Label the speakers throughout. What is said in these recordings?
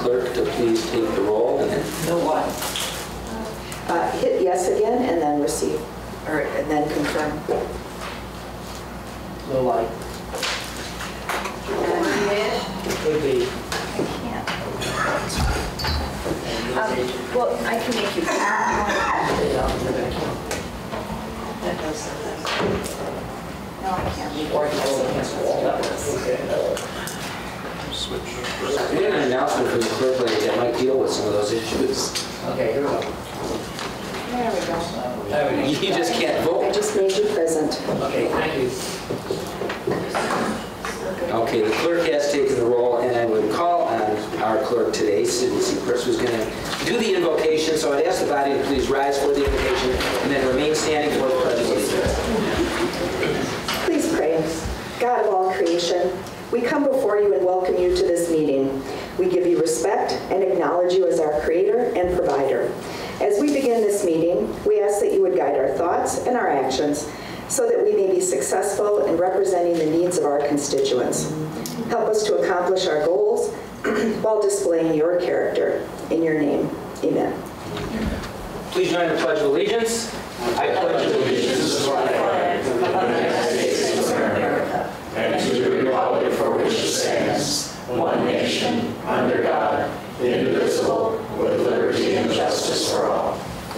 Speaker 1: clerk to please take the roll and then...
Speaker 2: No what?
Speaker 3: Hit yes again and then receive, and then confirm.
Speaker 2: No light. Could be.
Speaker 4: I can't. Well, I can make you. No, I can't.
Speaker 1: We have an announcement from the clerk lady that might deal with some of those issues.
Speaker 2: Okay, here we go.
Speaker 4: There we go.
Speaker 1: You just can't vote.
Speaker 3: I just made you present.
Speaker 2: Okay, thank you.
Speaker 1: Okay, the clerk has taken the roll, and I would call on our clerk today, Sydney Seacrest, who's going to do the invocation. So I'd ask the body to please rise for the invocation and then remain standing for the pledge of allegiance.
Speaker 3: Please pray. God of all creation, we come before you and welcome you to this meeting. We give you respect and acknowledge you as our creator and provider. As we begin this meeting, we ask that you would guide our thoughts and our actions so that we may be successful in representing the needs of our constituents. Help us to accomplish our goals while displaying your character. In your name, amen.
Speaker 1: Please join the Pledge of Allegiance. I pledge allegiance to the flag of the United States of America and to the republic for which it stands, one nation, under God, indivisible, with liberty and justice for all.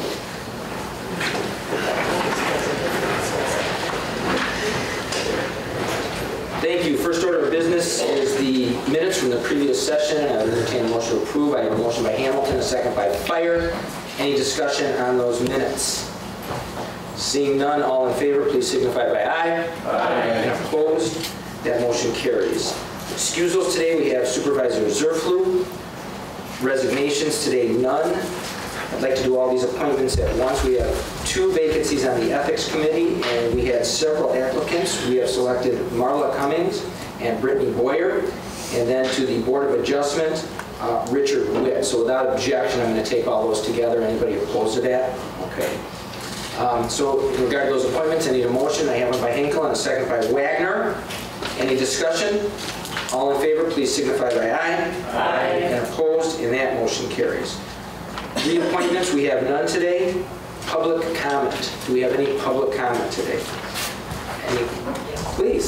Speaker 1: Thank you. First order of business is the minutes from the previous session. I would entertain a motion to approve. I have a motion by Hamilton, a second by Fire. Any discussion on those minutes? Seeing none, all in favor, please signify by aye. Aye. And opposed? That motion carries. Excusals today, we have Supervisor Zerflu. Resignations today, none. I'd like to do all these appointments at once. We have 2 vacancies on the Ethics Committee, and we had several applicants. We have selected Marla Cummings and Brittany Boyer, and then to the Board of Adjustment, Richard Witt. So without objection, I'm going to take all those together. Anybody opposed to that? Okay. So in regard to those appointments, I need a motion. I have one by Hinkle and a second by Wagner. Any discussion? All in favor, please signify by aye. Aye. And opposed, and that motion carries. Reappointments, we have none today. Public comment. Do we have any public comment today? Any? Please.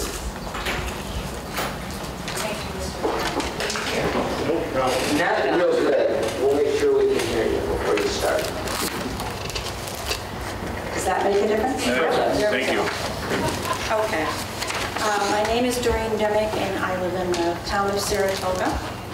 Speaker 1: Not real good. We'll make sure we can hear you before you start.
Speaker 5: Does that make a difference?
Speaker 6: Thank you.
Speaker 5: Okay. My name is Doreen Demick, and I live in the town of Saratoga.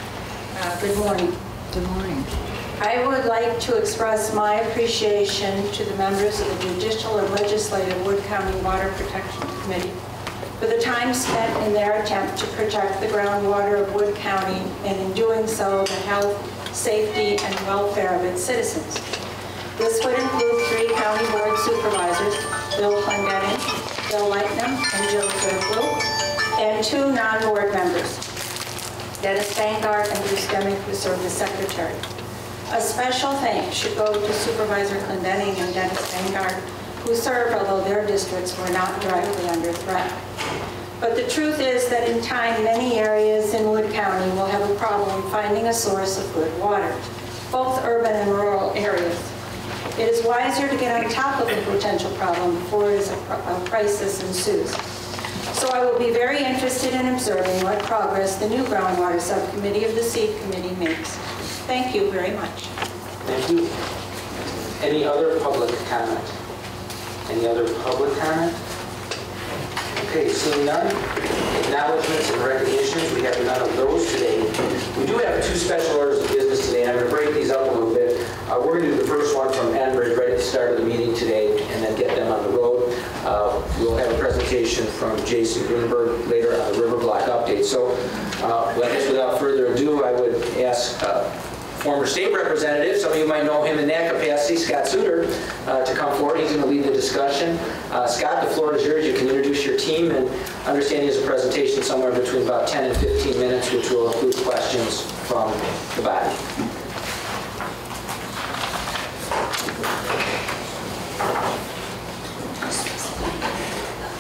Speaker 5: Good morning.
Speaker 4: Good morning.
Speaker 5: I would like to express my appreciation to the members of the Judicial and Legislative Wood County Water Protection Committee for the time spent in their attempt to protect the groundwater of Wood County, and in doing so, the health, safety, and welfare of its citizens. This would include 3 county board supervisors, Bill Clendenning, Bill Lightnum, and Jill Zerflu, and 2 non-board members, Dennis Vanguard and Bruce Demick, who served as secretary. A special thanks should go to Supervisor Clendenning and Dennis Vanguard, who served although their districts were not directly under threat. But the truth is that in time, many areas in Wood County will have a problem finding a source of good water, both urban and rural areas. It is wiser to get on top of the potential problem before a crisis ensues. So I will be very interested in observing what progress the new groundwater subcommittee of the Seed Committee makes. Thank you very much.
Speaker 1: Thank you. Any other public comment? Any other public comment? Okay, seeing none. Acknowledgements and recognitions, we have none of those today. We do have 2 special orders of business today. I'm going to break these up a little bit. We're going to do the first one from Enbridge right at the start of the meeting today, and then get them on the road. We'll have a presentation from Jason Greenberg later on the River Block update. So I guess without further ado, I would ask former state representative, some of you might know him in that capacity, Scott Suter, to come forward. He's going to lead the discussion. Scott, the floor is yours. You can introduce your team, and understand he has a presentation somewhere between about 10 and 15 minutes, which will include questions from the body.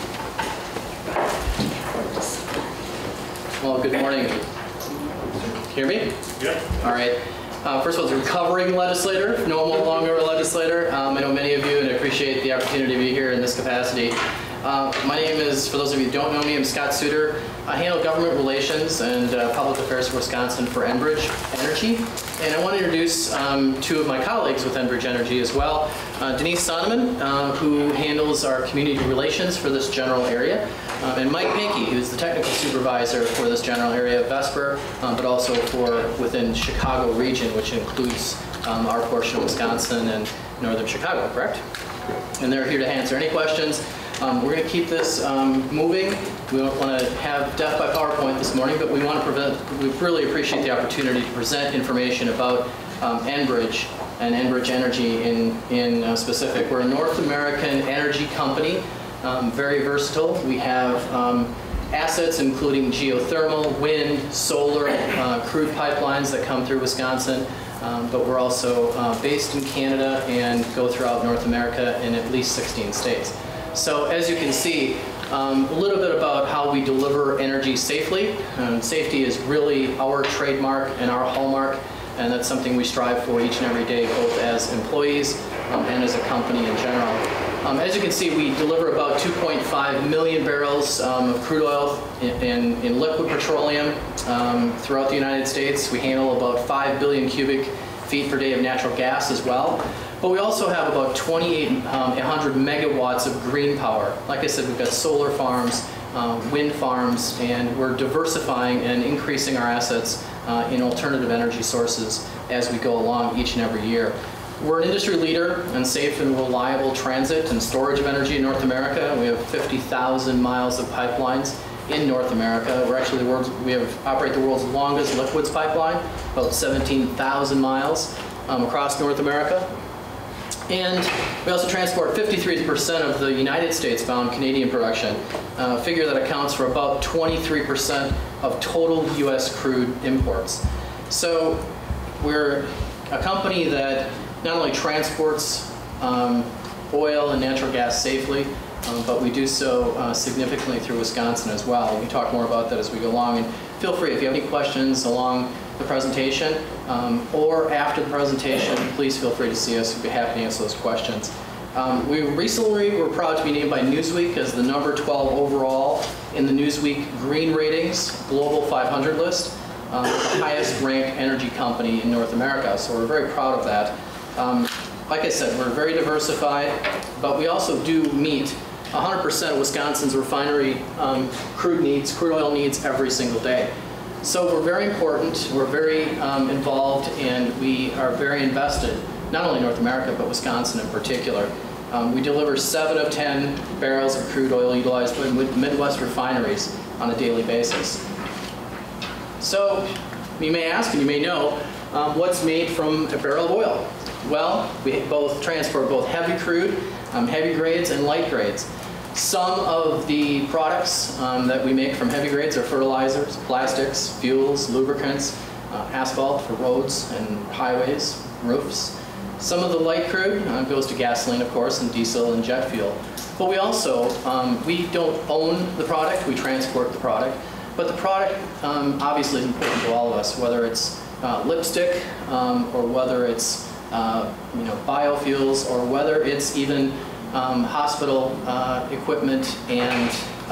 Speaker 7: Well, good morning.
Speaker 6: Hear me?
Speaker 7: Yeah.
Speaker 6: All right. First of all, as a recovering legislator, no longer a legislator. I know many of you, and I appreciate the opportunity to be here in this capacity. My name is, for those of you who don't know me, I'm Scott Suter. I handle government relations and public affairs for Wisconsin for Enbridge Energy. And I want to introduce two of my colleagues with Enbridge Energy as well. Denise Sonneman, who handles our community relations for this general area, and Mike Pankey, who's the technical supervisor for this general area of Vesper, but also for within Chicago region, which includes our portion of Wisconsin and northern Chicago, correct? And they're here to answer any questions. We're going to keep this moving. We don't want to have death by PowerPoint this morning, but we really appreciate the opportunity to present information about Enbridge and Enbridge Energy in specific. We're a North American energy company, very versatile. We have assets including geothermal, wind, solar, crude pipelines that come through Wisconsin, but we're also based in Canada and go throughout North America in at least 16 states. So as you can see, a little bit about how we deliver energy safely. Safety is really our trademark and our hallmark, and that's something we strive for each and every day, both as employees and as a company in general. As you can see, we deliver about 2.5 million barrels of crude oil in liquid petroleum throughout the United States. We handle about 5 billion cubic feet per day of natural gas as well. But we also have about 2,800 megawatts of green power. Like I said, we've got solar farms, wind farms, and we're diversifying and increasing our assets in alternative energy sources as we go along each and every year. We're an industry leader in safe and reliable transit and storage of energy in North America. We have 50,000 miles of pipelines in North America. We're actually we operate the world's longest liquids pipeline, about 17,000 miles across North America. And we also transport 53% of the United States-bound Canadian production, a figure that accounts for about 23% of total U.S. crude imports. So we're a company that not only transports oil and natural gas safely, but we do so significantly through Wisconsin as well. We talk more about that as we go along. And feel free, if you have any questions along the presentation or after the presentation, please feel free to see us. We'd be happy to answer those questions. We recently were proud to be named by Newsweek as the number 12 overall in the Newsweek Green Ratings Global 500 list, the highest ranked energy company in North America. So we're very proud of that. Like I said, we're very diversified, but we also do meet 100% of Wisconsin's refinery crude oil needs every single day. So we're very important, we're very involved, and we are very invested, not only in North America, but Wisconsin in particular. We deliver 7 of 10 barrels of crude oil utilized by Midwest refineries on a daily basis. So you may ask, and you may know, what's made from a barrel of oil? Well, we transport both heavy crude, heavy grades, and light grades. Some of the products that we make from heavy grades are fertilizers, plastics, fuels, lubricants, asphalt for roads and highways, roofs. Some of the light crude goes to gasoline, of course, and diesel and jet fuel. But we also, we don't own the product, we transport the product. But the product obviously is important to all of us, whether it's lipstick or whether it's biofuels, or whether it's even hospital equipment and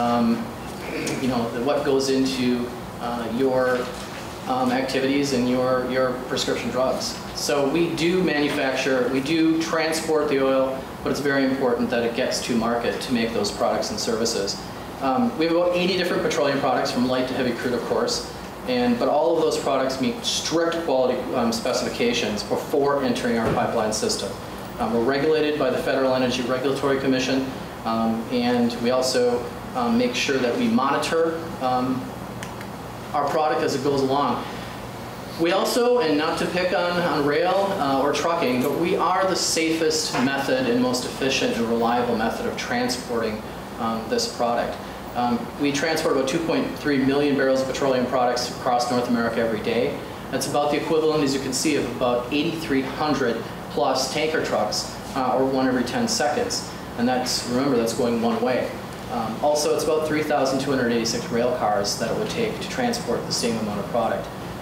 Speaker 6: what goes into your activities and your prescription drugs. So we do manufacture, we do transport the oil, but it's very important that it gets to market to make those products and services. We have about 80 different petroleum products, from light to heavy crude, of course. But all of those products meet strict quality specifications before entering our pipeline system. We're regulated by the Federal Energy Regulatory Commission, and we also make sure that we monitor our product as it goes along. We also, and not to pick on rail or trucking, but we are the safest method and most efficient and reliable method of transporting this product. We transport about 2.3 million barrels of petroleum products across North America every day. That's about the equivalent, as you can see, of about 8,300 plus tanker trucks, or 1 every 10 seconds. And remember, that's going one way. Also, it's about 3,286 rail cars that it would take to transport the same amount of product.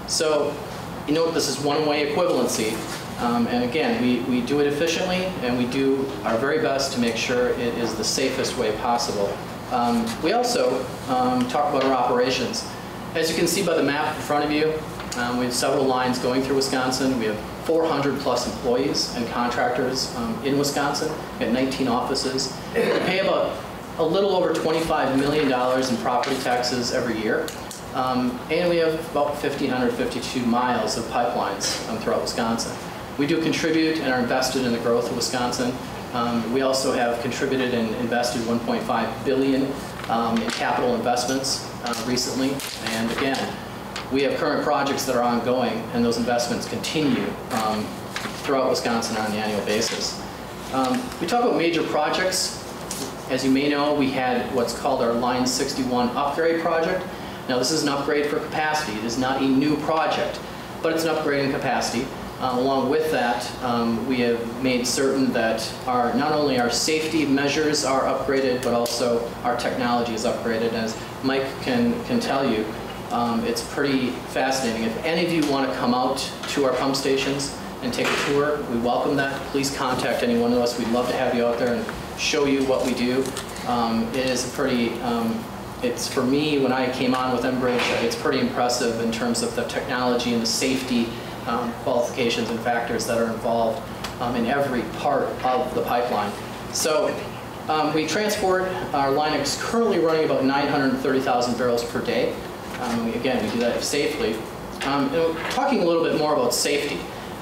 Speaker 6: So you note this is one-way equivalency. And again, we do it efficiently, and we do our very best to make sure it is the safest way possible. We also talk about our operations. As you can see by the map in front of you, we have several lines going through Wisconsin. We have 400 plus employees and contractors in Wisconsin. We have 19 offices. We pay about a little over $25 million in property taxes every year. And we have about 1,552 miles of pipelines throughout Wisconsin. We do contribute and are invested in the growth of Wisconsin. We also have contributed and invested $1.5 billion in capital investments recently. And again, we have current projects that are ongoing, and those investments continue throughout Wisconsin on an annual basis. We talk about major projects. As you may know, we had what's called our Line 61 upgrade project. Now, this is an upgrade for capacity. It is not a new project, but it's an upgrade in capacity. Along with that, we have made certain that not only our safety measures are upgraded, but also our technology is upgraded. As Mike can tell you, it's pretty fascinating. If any of you want to come out to our pump stations and take a tour, we welcome that. Please contact any one of us. We'd love to have you out there and show you what we do. It is a pretty, it's for me, when I came on with Enbridge, it's pretty impressive in terms of the technology and the safety qualifications and factors that are involved in every part of the pipeline. So we transport, our line is currently running about 930,000 barrels per day. Again, we do that safely. Talking a little bit more about safety,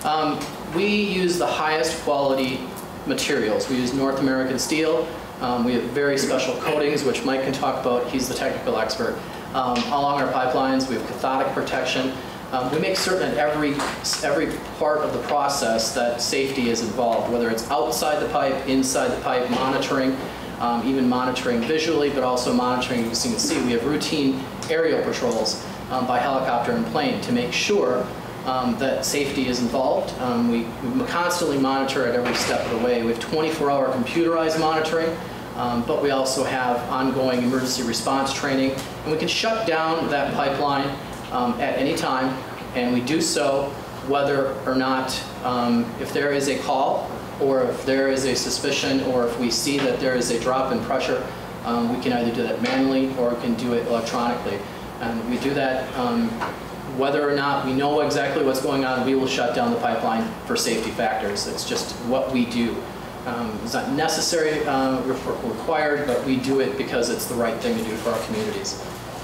Speaker 6: we use the highest quality materials. We use North American steel. We have very special coatings, which Mike can talk about. He's the technical expert. Along our pipelines, we have cathodic protection. We make certain at every part of the process that safety is involved, whether it's outside the pipe, inside the pipe, monitoring, even monitoring visually, but also monitoring, as you can see, we have routine aerial patrols by helicopter and plane to make sure that safety is involved. We constantly monitor at every step of the way. We have 24-hour computerized monitoring, but we also have ongoing emergency response training, and we can shut down that pipeline at any time, and we do so whether or not, if there is a call, or if there is a suspicion, or if we see that there is a drop in pressure, we can either do that manually or we can do it electronically. And we do that whether or not we know exactly what's going on, we will shut down the pipeline for safety factors. It's just what we do. It's not necessary, required, but we do it because it's the right thing to do for our communities.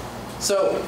Speaker 6: So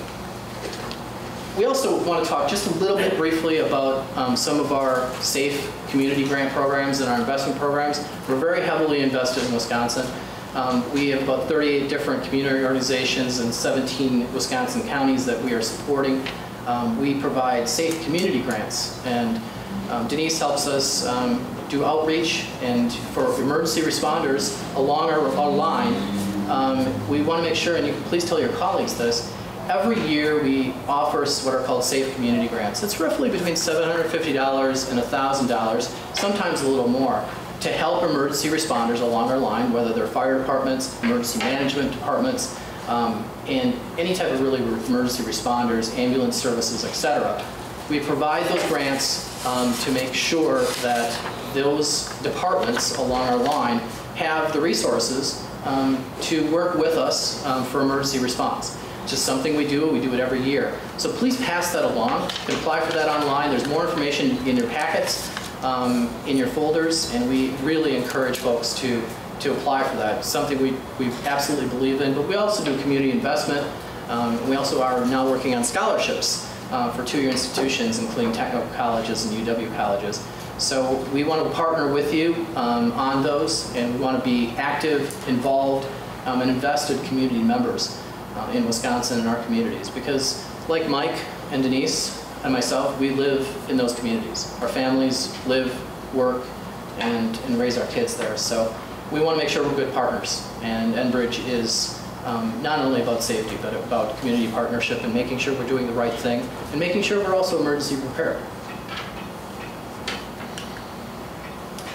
Speaker 6: we also want to talk just a little bit briefly about some of our safe community grant programs and our investment programs. We're very heavily invested in Wisconsin. We have about 38 different community organizations in 17 Wisconsin counties that we are supporting. We provide safe community grants, and Denise helps us do outreach, and for emergency responders along our line, we want to make sure, and you can please tell your colleagues this, every year we offer what are called safe community grants. It's roughly between $750 and $1,000, sometimes a little more, to help emergency responders along our line, whether they're fire departments, emergency management departments, and any type of really emergency responders, ambulance services, etc. We provide those grants to make sure that those departments along our line have the resources to work with us for emergency response. It's just something we do it every year. So please pass that along. You can apply for that online. There's more information in your packets, in your folders, and we really encourage folks to apply for that. It's something we absolutely believe in, but we also do community investment. We also are now working on scholarships for two-year institutions, including technical colleges and UW colleges. So we want to partner with you on those, and we want to be active, involved, and invested community members in Wisconsin and our communities, because like Mike and Denise and myself, we live in those communities. Our families live, work, and raise our kids there. So we want to make sure we're good partners, and Enbridge is not only about safety, but about community partnership and making sure we're doing the right thing, and making sure we're also emergency prepared.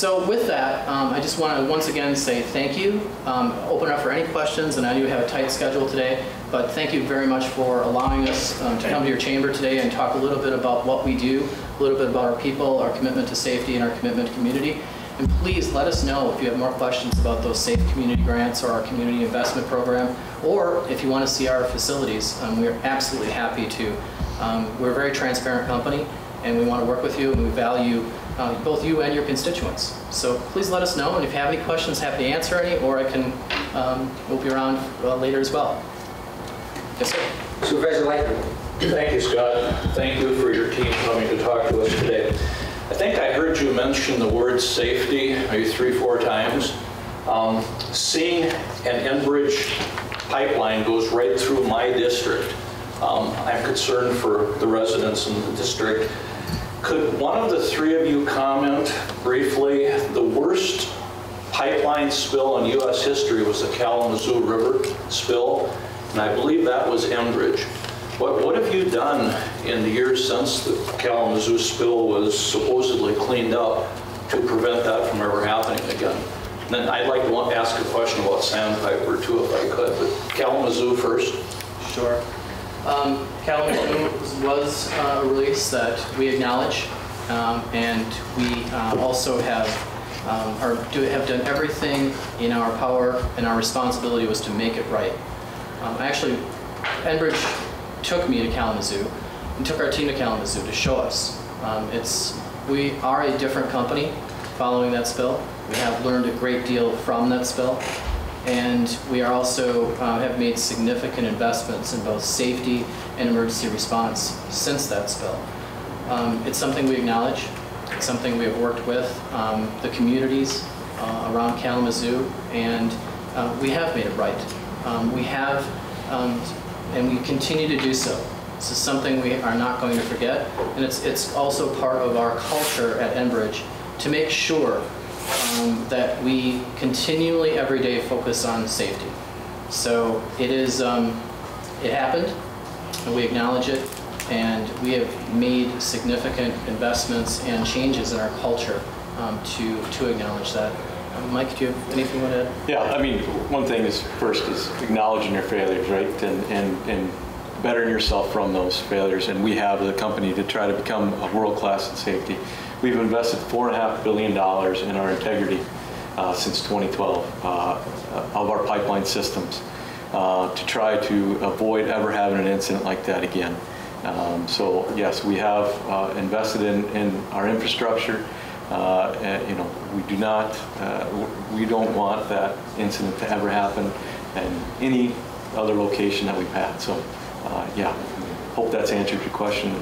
Speaker 6: So with that, I just want to once again say thank you. Open up for any questions, and I know you have a tight schedule today, but thank you very much for allowing us to come to your chamber today and talk a little bit about what we do, a little bit about our people, our commitment to safety, and our commitment to community. And please let us know if you have more questions about those Safe Community Grants or our Community Investment Program, or if you want to see our facilities. We're absolutely happy to. We're a very transparent company, and we want to work with you, and we value both you and your constituents. So please let us know, and if you have any questions, happy to answer any, or I can move you around later as well. Yes, sir.
Speaker 1: Supervisor Lightner.
Speaker 7: Thank you, Scott. Thank you for your team coming to talk to us today. I think I heard you mention the word safety maybe 3-4 times. Seeing an Enbridge pipeline goes right through my district. I'm concerned for the residents in the district. Could one of the three of you comment briefly? The worst pipeline spill in U.S. history was the Kalamazoo River spill, and I believe that was Enbridge. What have you done in the years since the Kalamazoo spill was supposedly cleaned up to prevent that from ever happening again? And then I'd like to ask a question about Sandpiper too, if I could, but Kalamazoo first.
Speaker 6: Sure. Kalamazoo was a release that we acknowledge, and we also have done everything in our power, and our responsibility was to make it right. Actually, Enbridge took me to Kalamazoo and took our team to Kalamazoo to show us. We are a different company following that spill. We have learned a great deal from that spill, and we are also have made significant investments in both safety and emergency response since that spill. It's something we acknowledge. It's something we have worked with the communities around Kalamazoo, and we have made it right. We have, and we continue to do so. This is something we are not going to forget, and it's also part of our culture at Enbridge to make sure that we continually, every day, focus on safety. So it is, it happened, and we acknowledge it, and we have made significant investments and changes in our culture to acknowledge that. Mike, do you have anything you want to add?
Speaker 8: Yeah, I mean, one thing is first is acknowledging your failures, right, and bettering yourself from those failures. And we have the company to try to become a world-class in safety. We've invested $4.5 billion in our integrity since 2012 of our pipeline systems to try to avoid ever having an incident like that again. So yes, we have invested in our infrastructure. You know, we don't want that incident to ever happen in any other location that we've had. So, yeah, hope that's answered your question.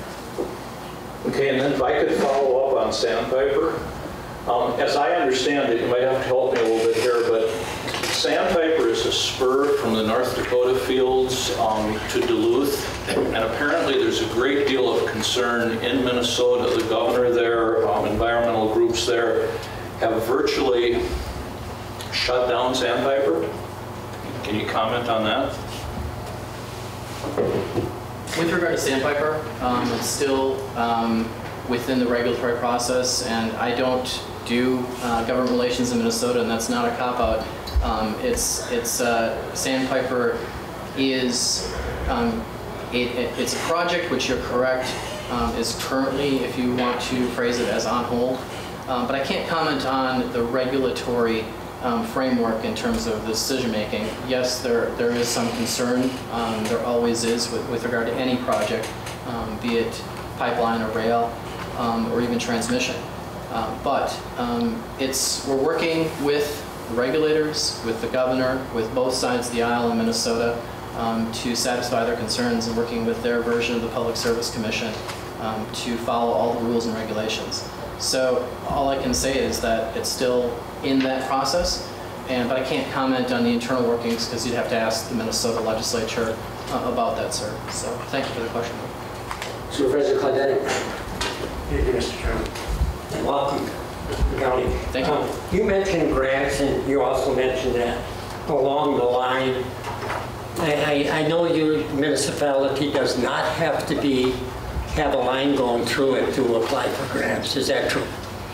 Speaker 7: Okay, and then if I could follow up on Sandpiper. As I understand it, you might have to help me a little bit here, but Sandpiper is a spur from the North Dakota fields to Duluth, and apparently there's a great deal of concern in Minnesota. The governor there, environmental groups there, have virtually shut down Sandpiper. Can you comment on that?
Speaker 6: With regard to Sandpiper, it's still within the regulatory process, and I don't do government relations in Minnesota, and that's not a cop-out. Sandpiper is it's a project which you're correct is currently, if you want to phrase it, as on hold. But I can't comment on the regulatory framework in terms of the decision making. Yes, there is some concern. There always is with regard to any project, be it pipeline or rail or even transmission. But we're working with regulators, with the governor, with both sides of the aisle in Minnesota to satisfy their concerns, and working with their version of the Public Service Commission to follow all the rules and regulations. So all I can say is that it's still in that process, but I can't comment on the internal workings because you'd have to ask the Minnesota legislature about that, sir. So thank you for the question.
Speaker 1: Supervisor Clendening.
Speaker 2: Thank you, Mr. Chairman. And welcome, Mr. County.
Speaker 6: Thank you.
Speaker 2: You mentioned grants, and you also mentioned that along the line. I know your municipality does not have to have a line going through it to apply for grants. Is that true?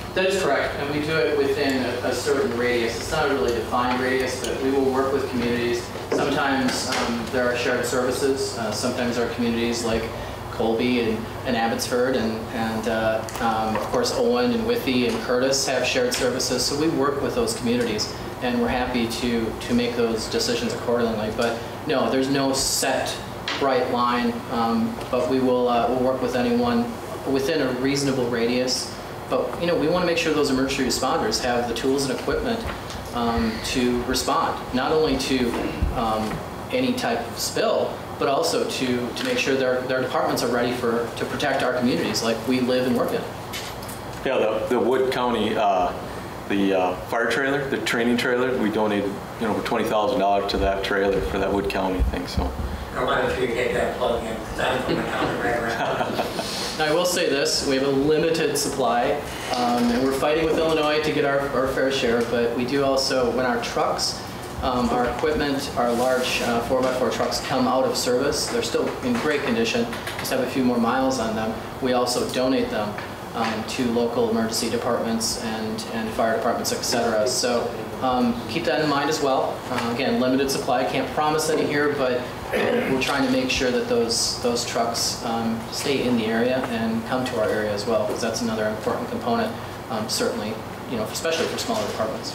Speaker 6: That is correct, and we do it within a certain radius. It's not a really defined radius, but we will work with communities. Sometimes there are shared services. Sometimes there are communities like Colby and Abbotsford, and of course Owen and Withy and Curtis have shared services. So we work with those communities, and we're happy to make those decisions accordingly. But no, there's no set bright line, but we'll work with anyone within a reasonable radius. But we want to make sure those emergency responders have the tools and equipment to respond, not only to any type of spill, but also to make sure their departments are ready to protect our communities like we live and work in.
Speaker 8: Yeah, the Wood County, the fire trailer, the training trailer, we donated over $20,000 to that trailer for that Wood County thing. So.
Speaker 2: Why don't you get that plug in? Because I'm from the county right around.
Speaker 6: Now, I will say this, we have a limited supply, and we're fighting with Illinois to get our fair share, but we do also, when our trucks, our equipment, our large 4x4 trucks come out of service, they're still in great condition, just have a few more miles on them, we also donate them to local emergency departments and fire departments, etc. So keep that in mind as well. Again, limited supply, can't promise any here, but we're trying to make sure that those trucks stay in the area and come to our area as well, because that's another important component, certainly, especially for smaller departments.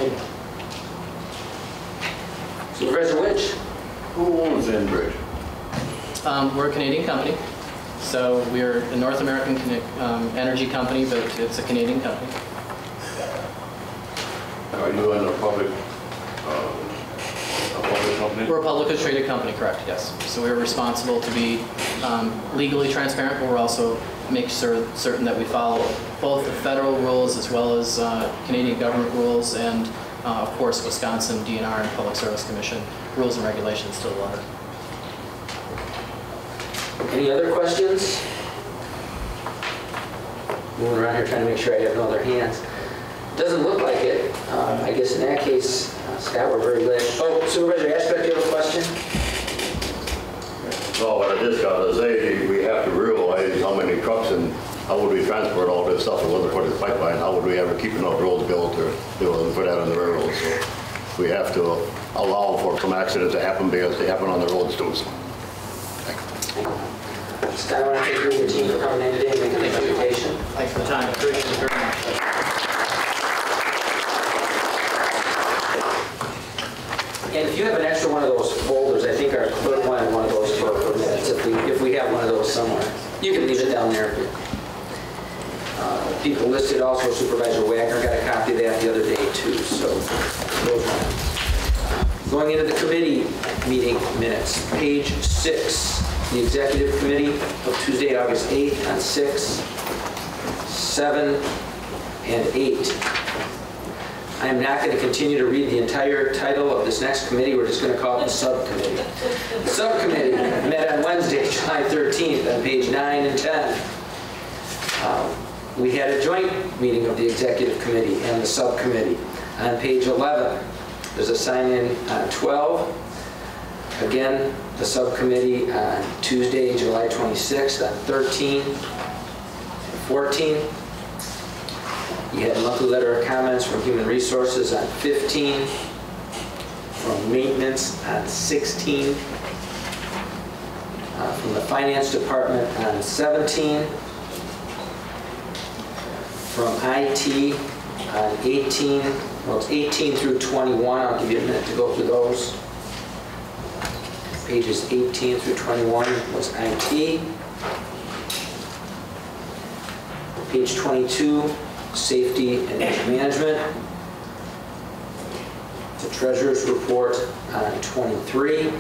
Speaker 1: Supervisor Witch.
Speaker 9: Who owns Enbridge?
Speaker 6: We're a Canadian company, so we're a North American energy company, but it's a Canadian company.
Speaker 9: Are you in a public company?
Speaker 6: We're a publicly traded company, correct, yes. So we're responsible to be legally transparent, but we're also make certain that we follow both the federal rules as well as Canadian government rules and, of course, Wisconsin DNR and Public Service Commission rules and regulations to the letter.
Speaker 1: Any other questions? Moving around here trying to make sure I have no other hands. Doesn't look like it. I guess in that case, Scott, we're very glad. Oh, Supervisor Ashbeck, do you have a question?
Speaker 9: No, what I just got to say, we have to realize how many trucks and how would we transport all this stuff if it wasn't for this pipeline? How would we ever keep enough roads built or put that on the railroad? So we have to allow for some accidents to happen because they happen on the roads too. So.
Speaker 1: Scott, I want to thank you and your team for coming in today and making the presentation.
Speaker 6: Thanks for the time. I appreciate it very much.
Speaker 1: And if you have an extra one of those folders, I think our clerk wanted one of those for minutes, if we have one of those somewhere. You can leave it down there. People listed also, Supervisor Wagner got a copy of that the other day too, so those ones. Going into the committee meeting minutes, page 6, the Executive Committee of Tuesday, August 8th on 6, 7, and 8. I am not going to continue to read the entire title of this next committee. We're just going to call it the subcommittee. The subcommittee met on Wednesday, July 13th on page 9 and 10. We had a joint meeting of the Executive Committee and the subcommittee on page 11. There's a sign-in on 12. Again, the subcommittee on Tuesday, July 26th on 13 and 14. You had a monthly letter of comments from Human Resources on 15, from Maintenance on 16, from the Finance Department on 17, from IT on 18, well it's 18 through 21, I'll give you a minute to go through those. Pages 18 through 21 was IT. Page 22, Safety and Management. The Treasurer's Report on 23.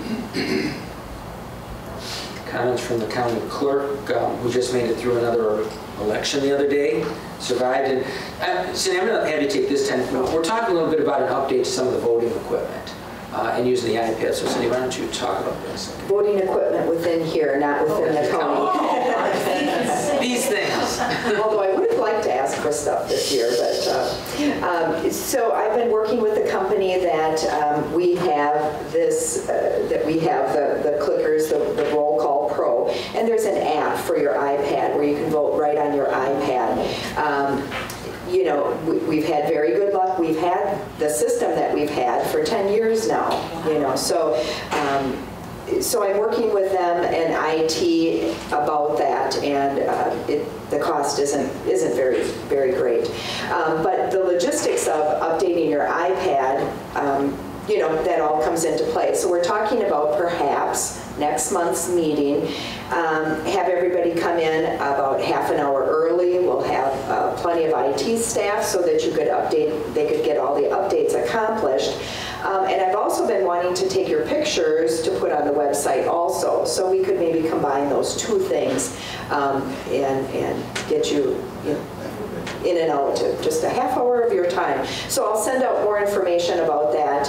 Speaker 1: Comments from the County Clerk, who just made it through another election the other day. Survived. And Cindy, I'm going to have you take this time. We're talking a little bit about an update to some of the voting equipment and using the iPad. So Cindy, why don't you talk about this?
Speaker 3: Voting equipment within here, not within the county.
Speaker 1: These things.
Speaker 3: Although I would have liked to ask for stuff this year, but so I've been working with the company that we have this, that we have the clickers, the Roll Call Pro, and there's an app for your iPad where you can vote right on your iPad. you know, we've had very good luck. We've had the system that we've had for 10 years now, you know, so I'm working with them and IT about that, and the cost isn't very, very great. But the logistics of updating your iPad, you know, that all comes into play. So we're talking about perhaps next month's meeting, have everybody come in about half an hour early. We'll have plenty of IT staff so that you could they could get all the updates accomplished. And I've also been wanting to take your pictures to put on the website also. So we could maybe combine those two things and get you, you know, in and out to just a half hour of your time. So I'll send out more information about that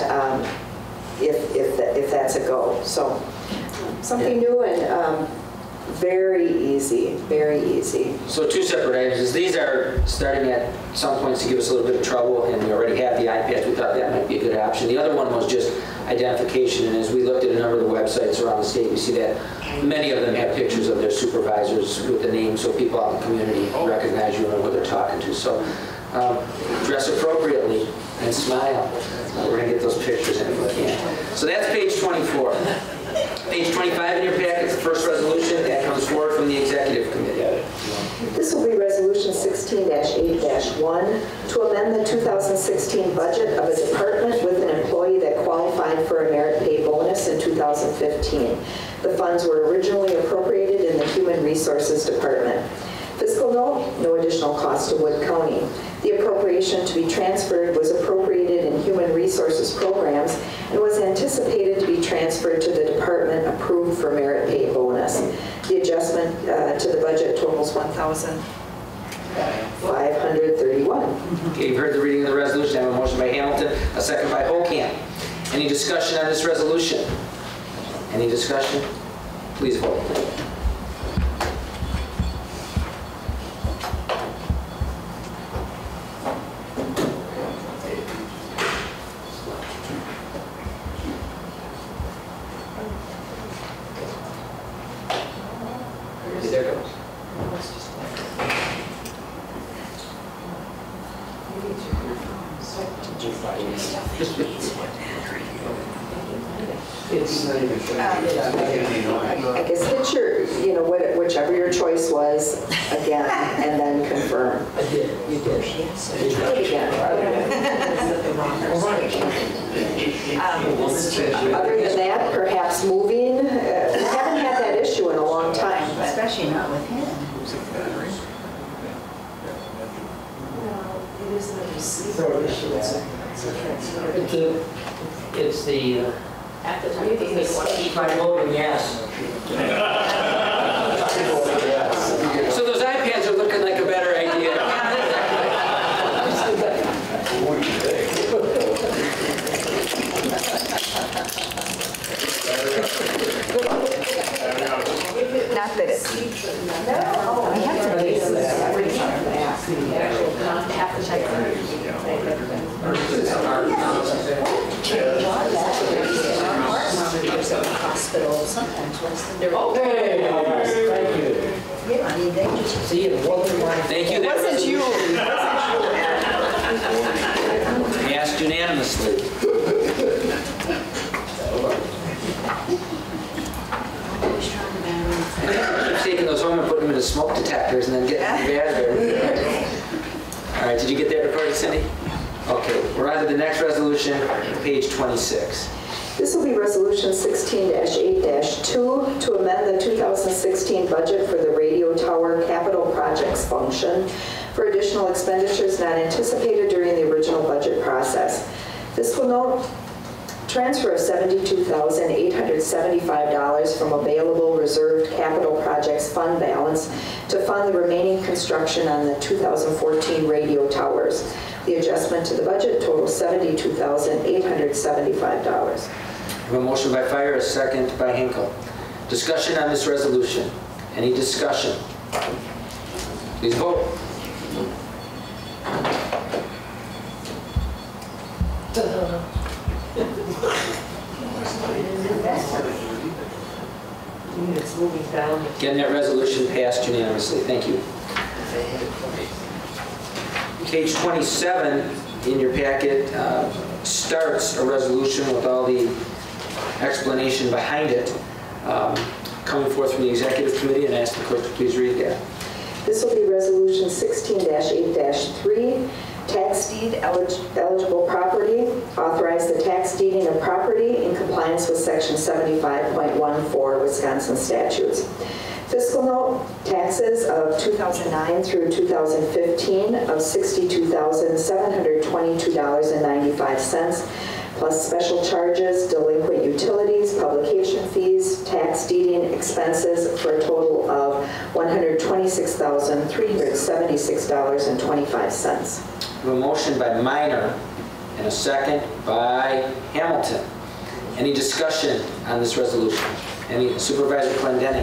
Speaker 3: if that's a go. So something new and very easy, very easy.
Speaker 1: So two separate items. These are starting at some points to give us a little bit of trouble, and we already have the iPads. We thought that might be a good option. The other one was just identification, and as we looked at a number of the websites around the state, we see that many of them have pictures of their supervisors with the name, so people out in the community recognize you and know who they're talking to. So dress appropriately and smile. We're going to get those pictures in if we can. So that's page 24. Page 25 in your packet, the first resolution that comes forward from the Executive Committee.
Speaker 3: This will be Resolution 16-8-1 to amend the 2016 budget of a department with an employee that qualified for a merit pay bonus in 2015. The funds were originally appropriated in the Human Resources Department. Fiscal note, no additional cost to Wood County. The appropriation to be transferred was appropriated in Human Resources programs and was anticipated to be transferred to the department approved for merit pay bonus. The adjustment to the budget totals $1,531.
Speaker 1: Okay, you've heard the reading of the resolution. I have a motion by Hamilton, a second by Holcamp. Any discussion on this resolution? Any discussion? Please vote. There it goes.
Speaker 3: I guess hit your, you know, whichever your choice was again, and then confirm.
Speaker 1: I did. You did.
Speaker 3: Try it again. Other than that, perhaps moving. We haven't had that issue in a long time.
Speaker 4: Especially not with him.
Speaker 2: It's the,
Speaker 4: At the time.
Speaker 2: keep my voting yes.
Speaker 1: So those iPads are looking like a better idea.
Speaker 4: Not that it's. We have to release this every time. Half the time. Hospital sometimes less than their.
Speaker 2: Okay, thank you.
Speaker 4: Yeah, I mean, they just.
Speaker 2: See, it wasn't like.
Speaker 1: Thank you.
Speaker 3: It wasn't you.
Speaker 1: Passed unanimously. Keep taking those home and putting them into smoke detectors and then getting them bad there. All right, did you get that recorded, Cindy? Okay, we're on to the next resolution, page 26.
Speaker 3: This will be Resolution 16-8-2 to amend the 2016 budget for the radio tower capital projects function for additional expenditures not anticipated during the original budget process. This will note transfer of $72,875 from available reserved capital projects fund balance to fund the remaining construction on the 2014 radio towers. The adjustment to the budget totals $72,875.
Speaker 1: I have a motion by Fire, a second by Hinkle. Discussion on this resolution. Any discussion? Please vote.
Speaker 2: It's moving down.
Speaker 1: Getting that resolution passed unanimously. Thank you. Page 27 in your packet starts a resolution with all the explanation behind it coming forth from the Executive Committee, and I ask the clerk to please read that.
Speaker 3: This will be Resolution 16-8-3, tax deed eligible property. Authorize the tax deeding of property in compliance with Section 75.14 Wisconsin statutes. Fiscal note, taxes of 2009 through 2015 of $62,722.95, plus special charges, delinquent utilities, publication fees, tax deeding expenses for a total of $126,376.25.
Speaker 1: We have a motion by Minor and a second by Hamilton. Any discussion on this resolution? Any? Supervisor Clendenning.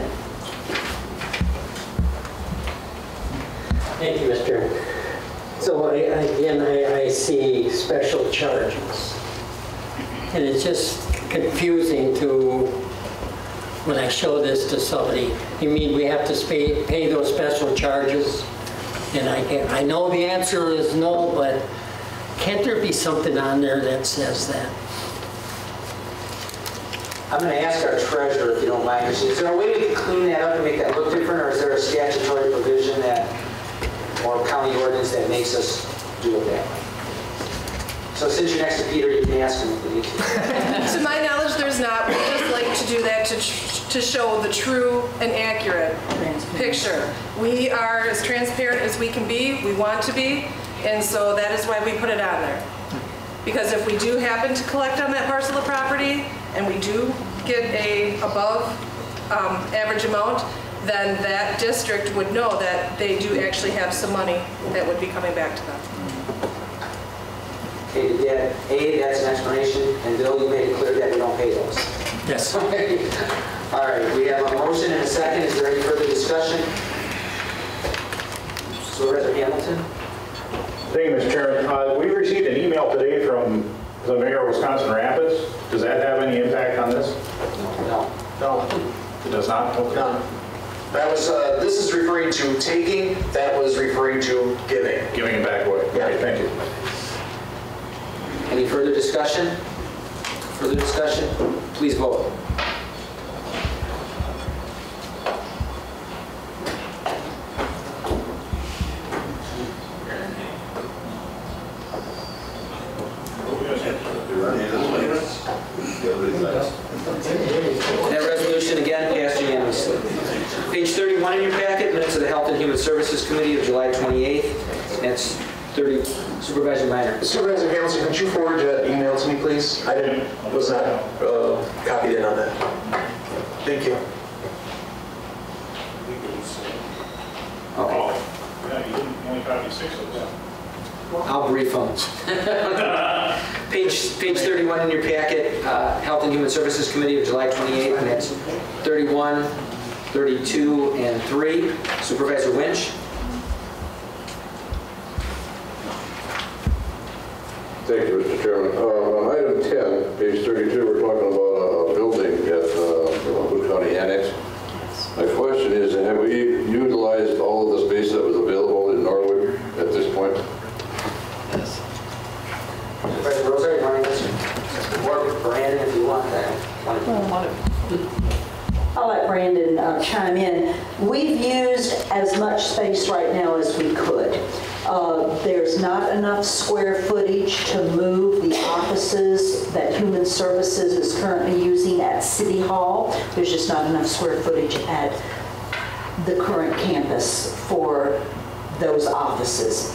Speaker 2: Thank you, Mr. Chairman. So again, I see special charges. And it's just confusing to, when I show this to somebody, you mean we have to pay those special charges? And I know the answer is no, but can't there be something on there that says that?
Speaker 1: I'm going to ask our treasurer, if you don't mind. Is there a way we can clean that up and make that look different, or is there a statutory provision that, or county ordinance that makes us do it that way? So since you're next to Peter, you can ask him if you need to.
Speaker 10: To my knowledge, there's not. We just like to do that to show the true and accurate picture. We are as transparent as we can be. We want to be. And so that is why we put it on there. Because if we do happen to collect on that parcel of property and we do get a above average amount, then that district would know that they do actually have some money that would be coming back to them.
Speaker 1: Okay, that's an explanation, and Bill, you made it clear that we don't pay those.
Speaker 2: Yes.
Speaker 1: All right, we have a motion and a second. Is there any further discussion? Supervisor Hamilton?
Speaker 11: Thank you, Mr. Chairman. We received an email today from the mayor of Wisconsin Rapids. Does that have any impact on this?
Speaker 1: No.
Speaker 11: No. It does not? Okay.
Speaker 12: No. That was, this is referring to taking, that was referring to giving.
Speaker 11: Giving it back away.
Speaker 12: Yeah.
Speaker 11: Okay, thank you.
Speaker 1: Any further discussion? Further discussion? Please vote. That resolution again passed unanimously. Page 31 in your packet, minutes of the Health and Human Services Committee of July 28th. That's 30. Supervisor Minor.
Speaker 12: Supervisor Hamilton, could you forward that email to me, please? I was not copied in on that. Thank you.
Speaker 1: Okay.
Speaker 11: Yeah, you didn't only copy 6 of them.
Speaker 1: I'll brief them. Page 31 in your packet, Health and Human Services Committee of July 28th, and that's 31, 32, and 3. Supervisor Winch.
Speaker 13: Thank you, Mr. Chairman. On item 10, page 32, we're talking about a building at Wood County Annex. My question is, have we utilized all of the space that was available in Norwood at this point?
Speaker 1: Yes. Supervisor Rosa, you want to answer? Or Brandon, if you want that.
Speaker 14: I'll let Brandon chime in. We've used as much space right now as we could. There's not enough square footage to move the offices that Human Services is currently using at City Hall. There's just not enough square footage at the current campus for those offices.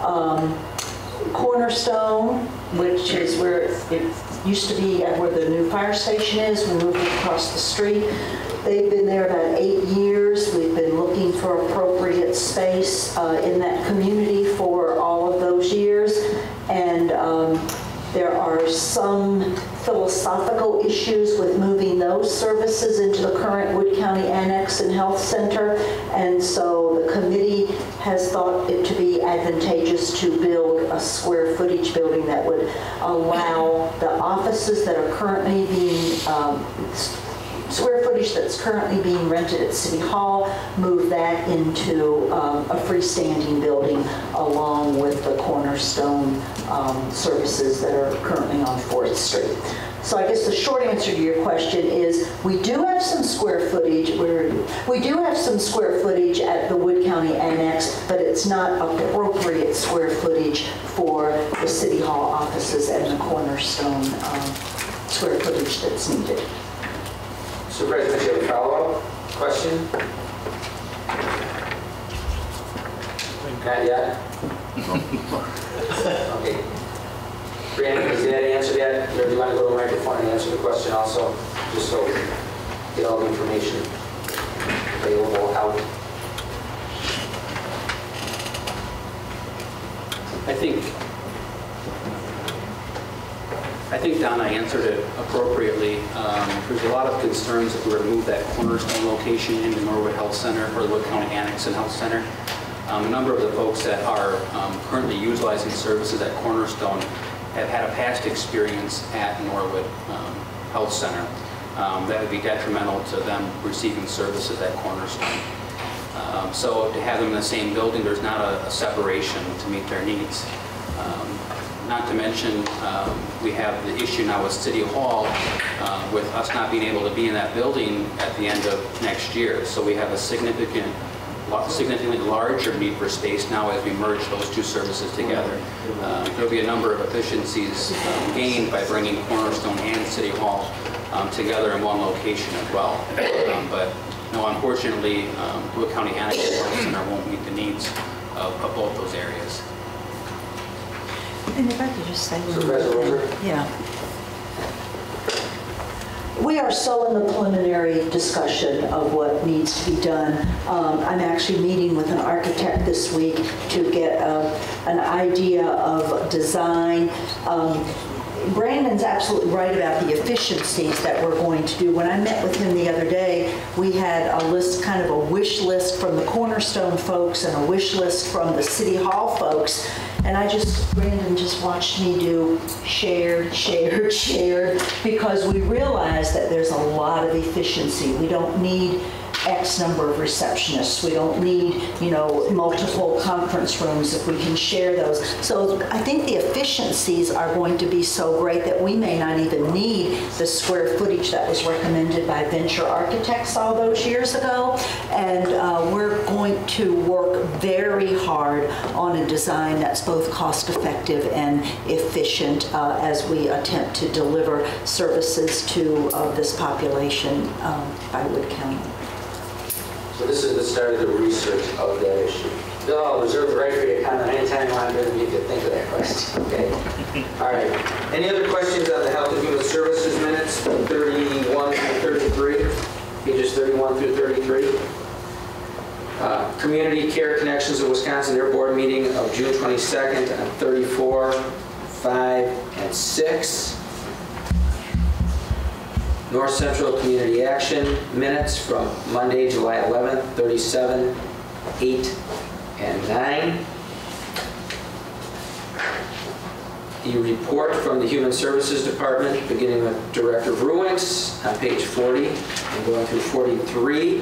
Speaker 14: Cornerstone, which is where it used to be where the new fire station is, we moved it across the street. They've been there about 8 years. We've been looking for appropriate space in that community for all of those years. And there are some philosophical issues with moving those services into the current Wood County Annex and Health Center. And so the committee has thought it to be advantageous to build a square footage building that would allow the offices that are currently being square footage footage that's currently being rented at City Hall, move that into a freestanding building along with the Cornerstone services that are currently on 4th Street. So I guess the short answer to your question is we do have some square footage. We do have some square footage at the Wood County Annex, but it's not appropriate square footage for the City Hall offices and the Cornerstone square footage that's needed.
Speaker 1: Supervisor, do you have a follow-up question? Not yet? Okay. Brandon, does that answer that? Or do you want to go to the microphone and answer the question also? Just so we get all the information available out.
Speaker 15: I think Donna answered it appropriately. There's a lot of concerns if we were to move that Cornerstone location into Norwood Health Center or the Wood County Annex and Health Center. A number of the folks that are currently utilizing services at Cornerstone have had a past experience at Norwood Health Center. That would be detrimental to them receiving services at Cornerstone. So to have them in the same building, there's not a separation to meet their needs. Not to mention, we have the issue now with City Hall with us not being able to be in that building at the end of next year. So we have a significantly larger need for space now as we merge those two services together. There'll be a number of efficiencies gained by bringing Cornerstone and City Hall together in one location as well. But no, unfortunately, Wood County Annex Center won't meet the needs of both those areas.
Speaker 14: And if I could just say one
Speaker 1: Supervisor
Speaker 14: more thing. Yeah. We are still in the preliminary discussion of what needs to be done. I'm actually meeting with an architect this week to get an idea of design. Brandon's absolutely right about the efficiencies that we're going to do. When I met with him the other day, we had a list, kind of a wish list from the Cornerstone folks and a wish list from the City Hall folks. And Brandon just watched me do shared, because we realize that there's a lot of efficiency. We don't need X number of receptionists. We don't need, multiple conference rooms if we can share those. So I think the efficiencies are going to be so great that we may not even need the square footage that was recommended by Venture Architects all those years ago. And we're going to work very hard on a design that's both cost effective and efficient as we attempt to deliver services to this population by Wood County.
Speaker 1: So this is the start of the research of that issue. Bill, I'll reserve the right for you to comment anytime you want to you can think of that question. Okay. All right. Any other questions on the Health and Human Services minutes, 31 through 33, pages 31 through 33? Community Care Connections of Wisconsin, their board meeting of June 22nd on 34, 5, and 6. North Central Community Action minutes from Monday, July 11th, 37, 8, and 9. The report from the Human Services Department, beginning with Director Bruinks on page 40 and going through 43.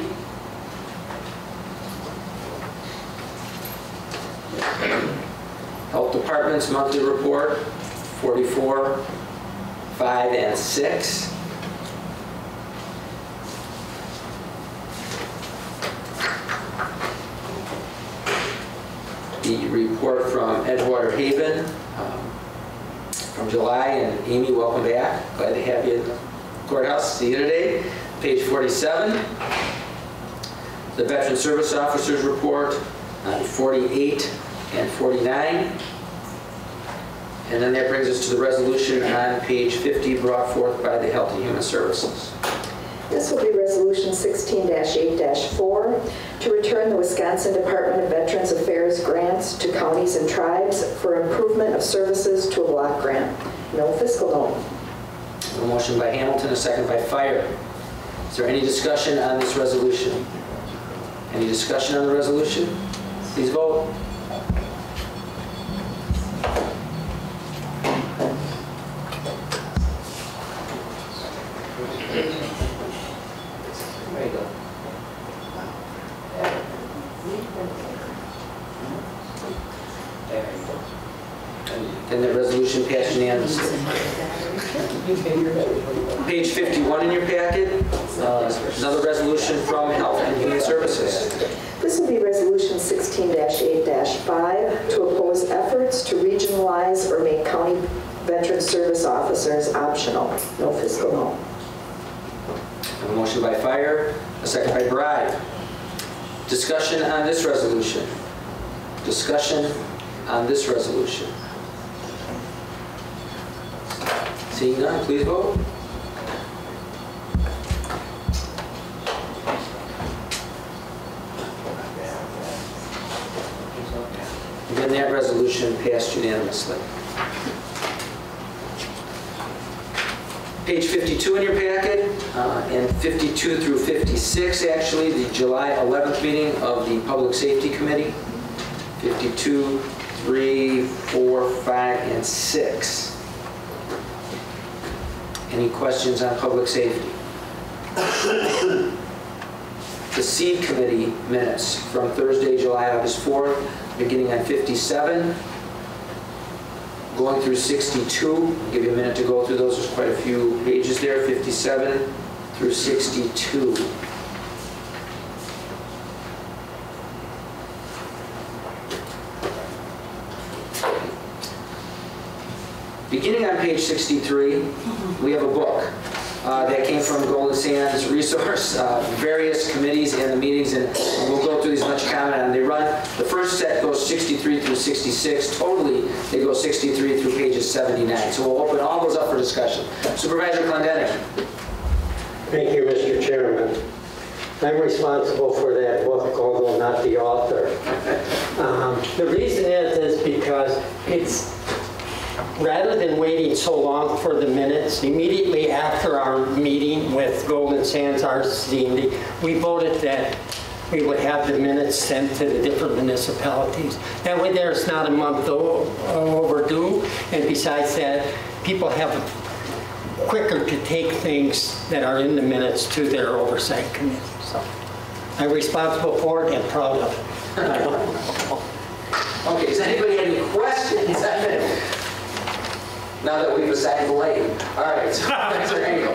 Speaker 1: Health Department's monthly report, 44, 5, and 6. The report from Edgewater Haven from July, and Amy, welcome back. Glad to have you in the courthouse. See you today. Page 47. The Veteran Service Officers Report on 48 and 49. And then that brings us to the resolution on page 50 brought forth by the Health and Human Services.
Speaker 3: This will be Resolution 16-8-4 to return the Wisconsin Department of Veterans Affairs grants to counties and tribes for improvement of services to a block grant. No fiscal note.
Speaker 1: A motion by Hamilton, a second by Fire. Is there any discussion on this resolution? Any discussion on the resolution? Please vote. And the resolution passed unanimously. Page 51 in your packet, another resolution from Health and Human Services.
Speaker 3: This will be Resolution 16-8-5 to oppose efforts to regionalize or make county veteran service officers optional. No fiscal loan.
Speaker 1: A motion by Fire, a second by Bride. Discussion on this resolution. Discussion on this resolution. Seeing none, please vote. Again, that resolution passed unanimously. Page 52 in your packet, and 52 through 56, actually, the July 11th meeting of the Public Safety Committee. 52, 3, 4, 5, and 6. Any questions on public safety? The Seed Committee minutes from Thursday, July, August 4th, beginning on 57. Going through 62, I'll give you a minute to go through those. There's quite a few pages there, 57 through 62. Beginning on page 63, we have a book that came from Golden Sands Resource, various committees and the meetings, and we'll go through these much comment on. They run, the first set goes 63 through 66. Totally, they go 63 through pages 79. So we'll open all those up for discussion. Supervisor Clendening.
Speaker 2: Thank you, Mr. Chairman. I'm responsible for that book, although not the author. The reason is because it's, rather than waiting so long for the minutes, immediately after our meeting with Golden Sands RCD, we voted that we would have the minutes sent to the different municipalities. That way there's not a month overdue, and besides that, people have quicker to take things that are in the minutes to their oversight committee. So I'm responsible for it and proud of it.
Speaker 1: Okay, does anybody have any questions? Now that we've assigned the lane. All right, Supervisor Engel.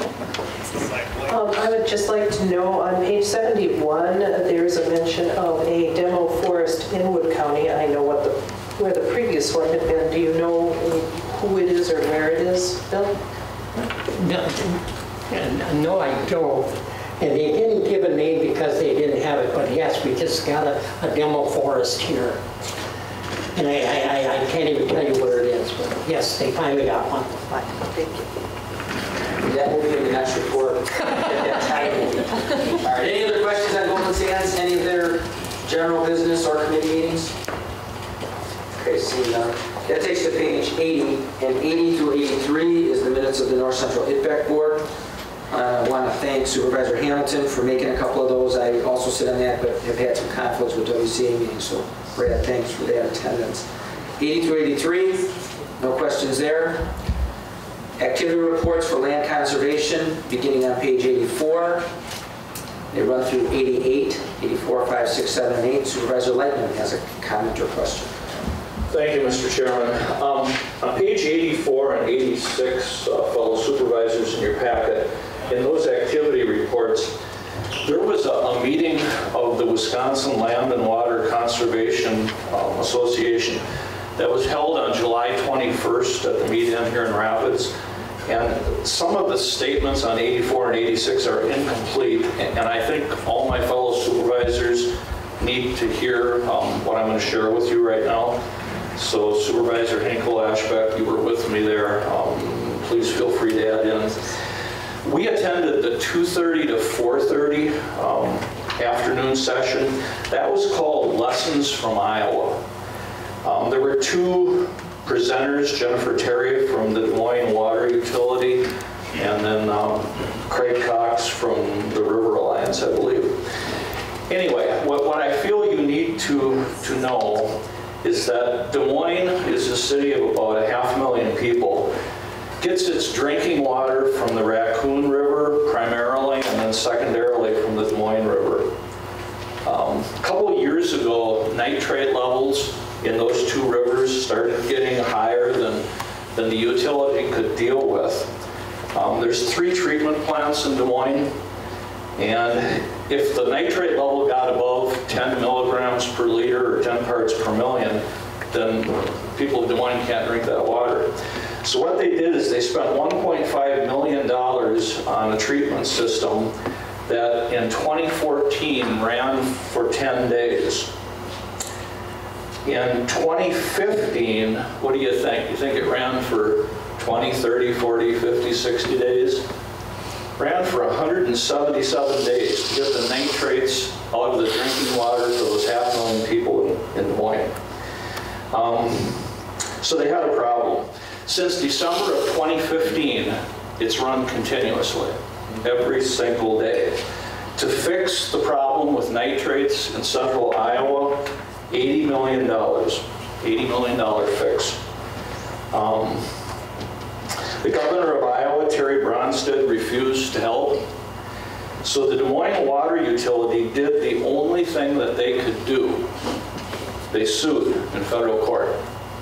Speaker 16: I would just like to know, on page 71, there's a mention of a demo forest in Wood County. I know where the previous one had been. Do you know who it is or where it is, Bill?
Speaker 2: No, I don't. And they didn't give a name because they didn't have it, but yes, we just got a demo forest here. And I can't even tell you where it is, but yes, they finally got one.
Speaker 16: Thank you.
Speaker 1: That will be in the next report. All right, any other questions on Golden Sands? Any of their general business or committee meetings? Okay, seeing none. That takes to page 80, and 80 through 83 is the minutes of the North Central ITBEC Board. I want to thank Supervisor Hamilton for making a couple of those. I also sit on that, but have had some conflicts with WCA meetings, so Brad, thanks for that attendance. 80 through 83, no questions there. Activity reports for land conservation, beginning on page 84. They run through 88, 84, 5, 6, 7, and 8. Supervisor Lightman has a comment or question.
Speaker 7: Thank you, Mr. Chairman. On page 84 and 86, fellow supervisors in your packet, in those activity reports, there was a meeting of the Wisconsin Land and Water Conservation Association that was held on July 21st at the meet-in here in Rapids. And some of the statements on 84 and 86 are incomplete, and I think all my fellow supervisors need to hear what I'm going to share with you right now. So Supervisor Hinkle Ashbeck, you were with me there. Please feel free to add in. We attended the 2:30 to 4:30 afternoon session. That was called Lessons from Iowa. There were two presenters, Jennifer Terry from the Des Moines Water Utility, and then Craig Cox from the River Alliance, I believe. Anyway, what I feel you need to know is that Des Moines is a city of about 500,000 people. Gets its drinking water from the Raccoon River primarily, and then secondarily from the Des Moines River. A couple of years ago, nitrate levels in those two rivers numbers started getting higher than the utility could deal with. There's 3 treatment plants in Des Moines, and if the nitrate level got above 10 milligrams per liter or 10 parts per million, then people of Des Moines can't drink that water. So what they did is they spent $1.5 million on a treatment system that in 2014 ran for 10 days. In 2015, what do you think? You think it ran for 20, 30, 40, 50, 60 days? Ran for 177 days to get the nitrates out of the drinking water for those 500,000 people in Des Moines. So they had a problem. Since December of 2015, it's run continuously, every single day. To fix the problem with nitrates in central Iowa, $80 million, $80 million fix. The governor of Iowa, Terry Bronsted, refused to help. So the Des Moines Water Utility did the only thing that they could do. They sued in federal court.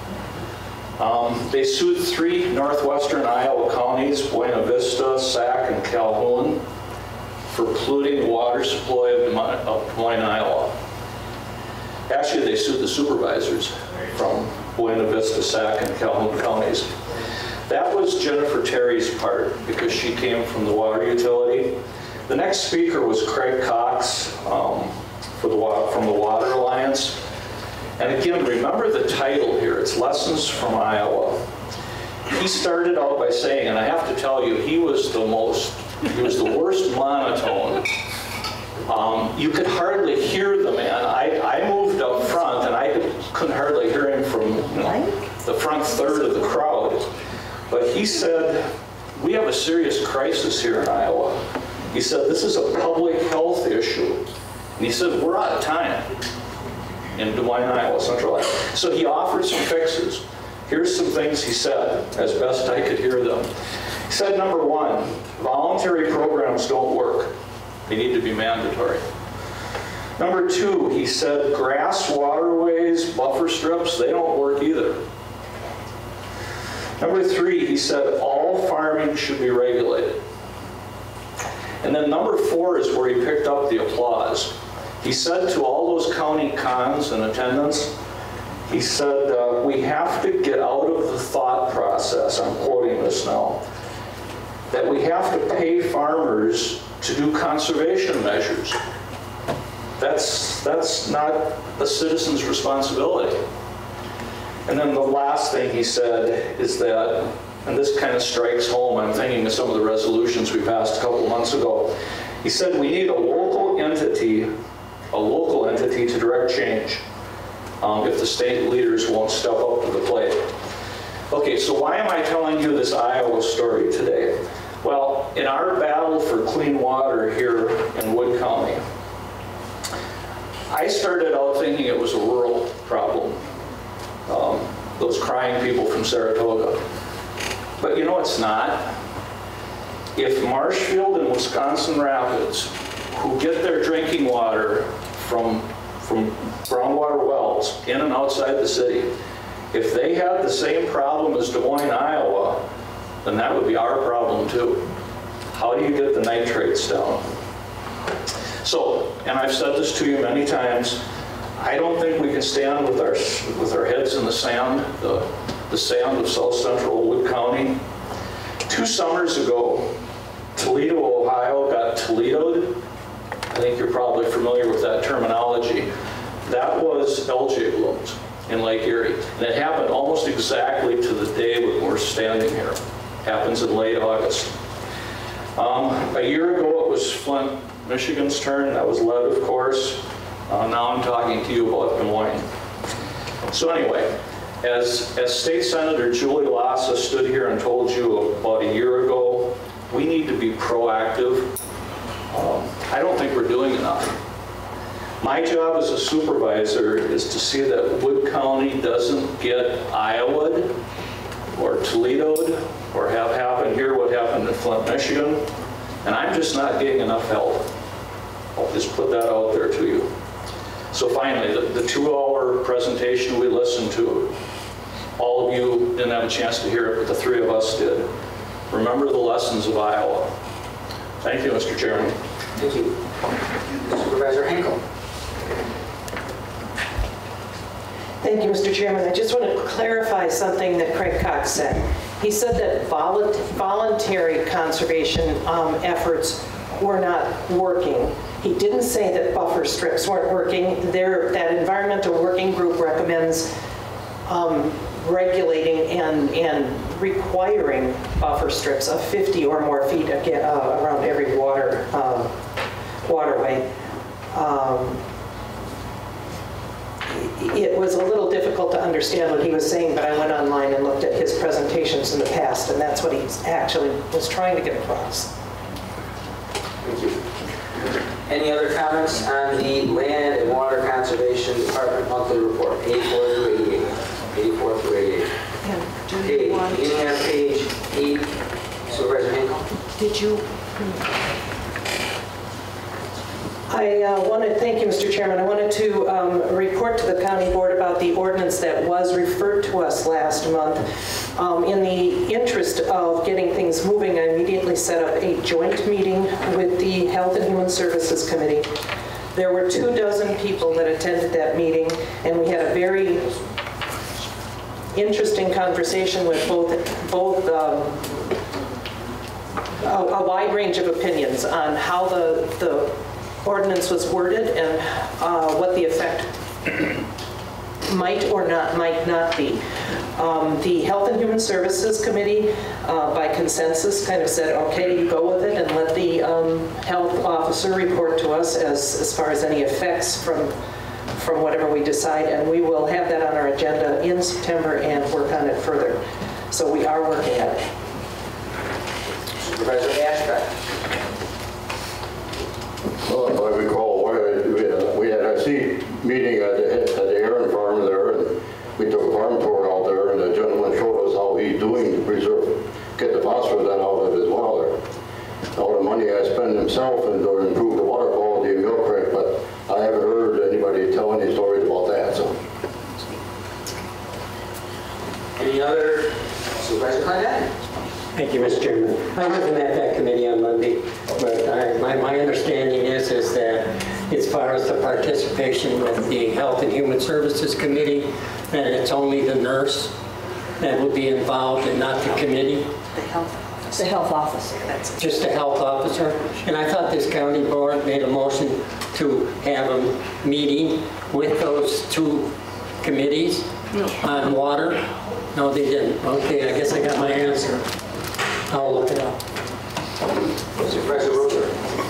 Speaker 7: They sued 3 northwestern Iowa counties, Buena Vista, Sac, and Calhoun, for polluting the water supply of Des Moines, Iowa. Actually, they sued the supervisors from Buena Vista, Sac, and Calhoun counties. That was Jennifer Terry's part because she came from the water utility. The next speaker was Craig Cox from the Water Alliance. And again, remember the title here, it's Lessons from Iowa. He started out by saying, and I have to tell you, he was the worst monotone. You could hardly hear the man. I moved up front and I couldn't hardly hear him from the front third of the crowd. But he said, we have a serious crisis here in Iowa. He said, this is a public health issue. And he said, we're out of time in Des Moines, Iowa, central Iowa. So he offered some fixes. Here's some things he said, as best I could hear them. He said, number 1, voluntary programs don't work. They need to be mandatory. Number 2, he said, grass waterways, buffer strips, they don't work either. Number 3, he said, all farming should be regulated. And then number 4 is where he picked up the applause. He said to all those county cons in attendance, he said, we have to get out of the thought process, I'm quoting this now, that we have to pay farmers to do conservation measures. That's not a citizen's responsibility. And then the last thing he said is that, and this kind of strikes home, I'm thinking of some of the resolutions we passed a couple months ago. He said we need a local entity to direct change if the state leaders won't step up to the plate. Okay, so why am I telling you this Iowa story today? Well, in our battle for clean water here in Wood County, I started out thinking it was a rural problem. Those crying people from Saratoga. But you know it's not. If Marshfield and Wisconsin Rapids, who get their drinking water from groundwater wells in and outside the city, if they had the same problem as Des Moines, Iowa, then that would be our problem too. How do you get the nitrates down? So, and I've said this to you many times, I don't think we can stand with our heads in the sand, the sand of South Central Wood County. 2 summers ago, Toledo, Ohio got Toledoed. I think you're probably familiar with that terminology. That was LJ blooms in Lake Erie. And it happened almost exactly to the day when we're standing here. Happens in late August. A year ago, it was Flint, Michigan's turn. That was lead, of course. Now I'm talking to you about Des Moines. So anyway, as State Senator Julie Lassa stood here and told you about a year ago, we need to be proactive. I don't think we're doing enough. My job as a supervisor is to see that Wood County doesn't get Iowa'd or Toledo'd or have happened here what happened in Flint, Michigan. And I'm just not getting enough help. I'll just put that out there to you. So finally, the 2-hour presentation we listened to, All of you didn't have a chance to hear it, but the three of us did. Remember the lessons of Iowa. Thank you, Mr. Chairman.
Speaker 1: Thank you. Supervisor Hinkle.
Speaker 16: Thank you, Mr. Chairman. I just want to clarify something that Craig Cox said. He said that voluntary conservation efforts were not working. He didn't say that buffer strips weren't working. That environmental working group recommends regulating and requiring buffer strips of 50 or more feet around every waterway. It was a little difficult to understand what he was saying, but I went online and looked at his presentations in the past, and that's what he actually was trying to get across.
Speaker 1: Thank you. Any other comments on the Land and Water Conservation Department monthly report, 84 through 88? 84 through 88. Okay, beginning on page 8, Supervisor Hinkle.
Speaker 16: Did you? I wanted, thank you, Mr. Chairman. I wanted to report to the county board about the ordinance that was referred to us last month. In the interest of getting things moving, I immediately set up a joint meeting with the Health and Human Services Committee. There were 24 people that attended that meeting, and we had a very interesting conversation with a wide range of opinions on how the ordinance was worded and what the effect might or might not be. The Health and Human Services Committee, by consensus, kind of said, okay, you go with it and let the health officer report to us as far as any effects from whatever we decide, and we will have that on our agenda in September and work on it further. So we are working on it.
Speaker 1: Supervisor Ashcraft.
Speaker 9: Well, if I recall, we had a seed meeting at the Aaron farm there, and we took a farm tour out there, and the gentleman showed us how he's doing to get the phosphorus out of his well there. All the money I spent himself and to improve the water quality in Mill Creek, but I haven't heard anybody tell any stories about that. So.
Speaker 1: Any other? Supervisor Clinton?
Speaker 2: Thank you, Mr. Chairman. I wasn't at that committee on Monday, but my understanding is that as far as the participation with the Health and Human Services Committee, that it's only the nurse that will be involved and not the committee.
Speaker 14: The health officer.
Speaker 2: That's just the health officer. And I thought this county board made a motion to have a meeting with those two committees on water. No, they didn't. Okay, I guess I got my answer. I'll look it up.
Speaker 1: Supervisor Roser.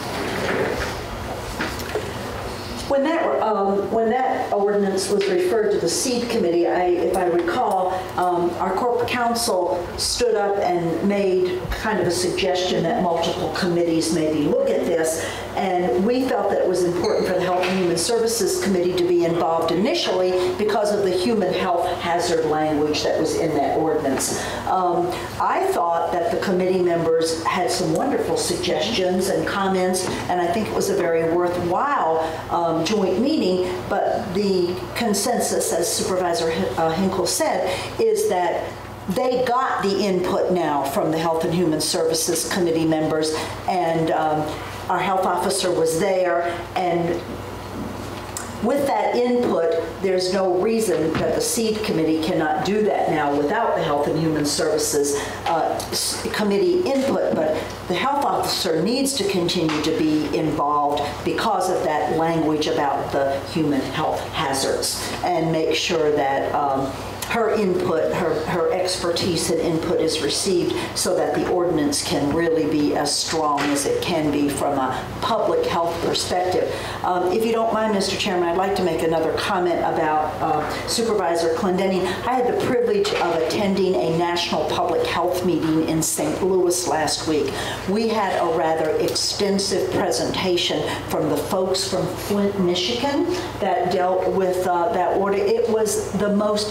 Speaker 14: When that ordinance was referred to the seed committee, if I recall, our corporate counsel stood up and made kind of a suggestion that multiple committees maybe look at this, and we felt that it was important for the Health and Human Services Committee to be involved initially because of the human health hazard language that was in that ordinance. I thought that the committee members had some wonderful suggestions and comments, and I think it was a very worthwhile joint meeting, but the consensus, as Supervisor Hinkle said, is that they got the input now from the Health and Human Services Committee members, and our health officer was there, and with that input, there's no reason that the seed committee cannot do that now without the Health and Human Services committee input, but the health officer needs to continue to be involved because of that language about the human health hazards, and make sure that her input, her expertise and input is received so that the ordinance can really be as strong as it can be from a public health perspective. If you don't mind, Mr. Chairman, I'd like to make another comment about Supervisor Clendenning. I had the privilege of attending a national public health meeting in St. Louis last week. We had a rather extensive presentation from the folks from Flint, Michigan that dealt with that order. It was the most enlightening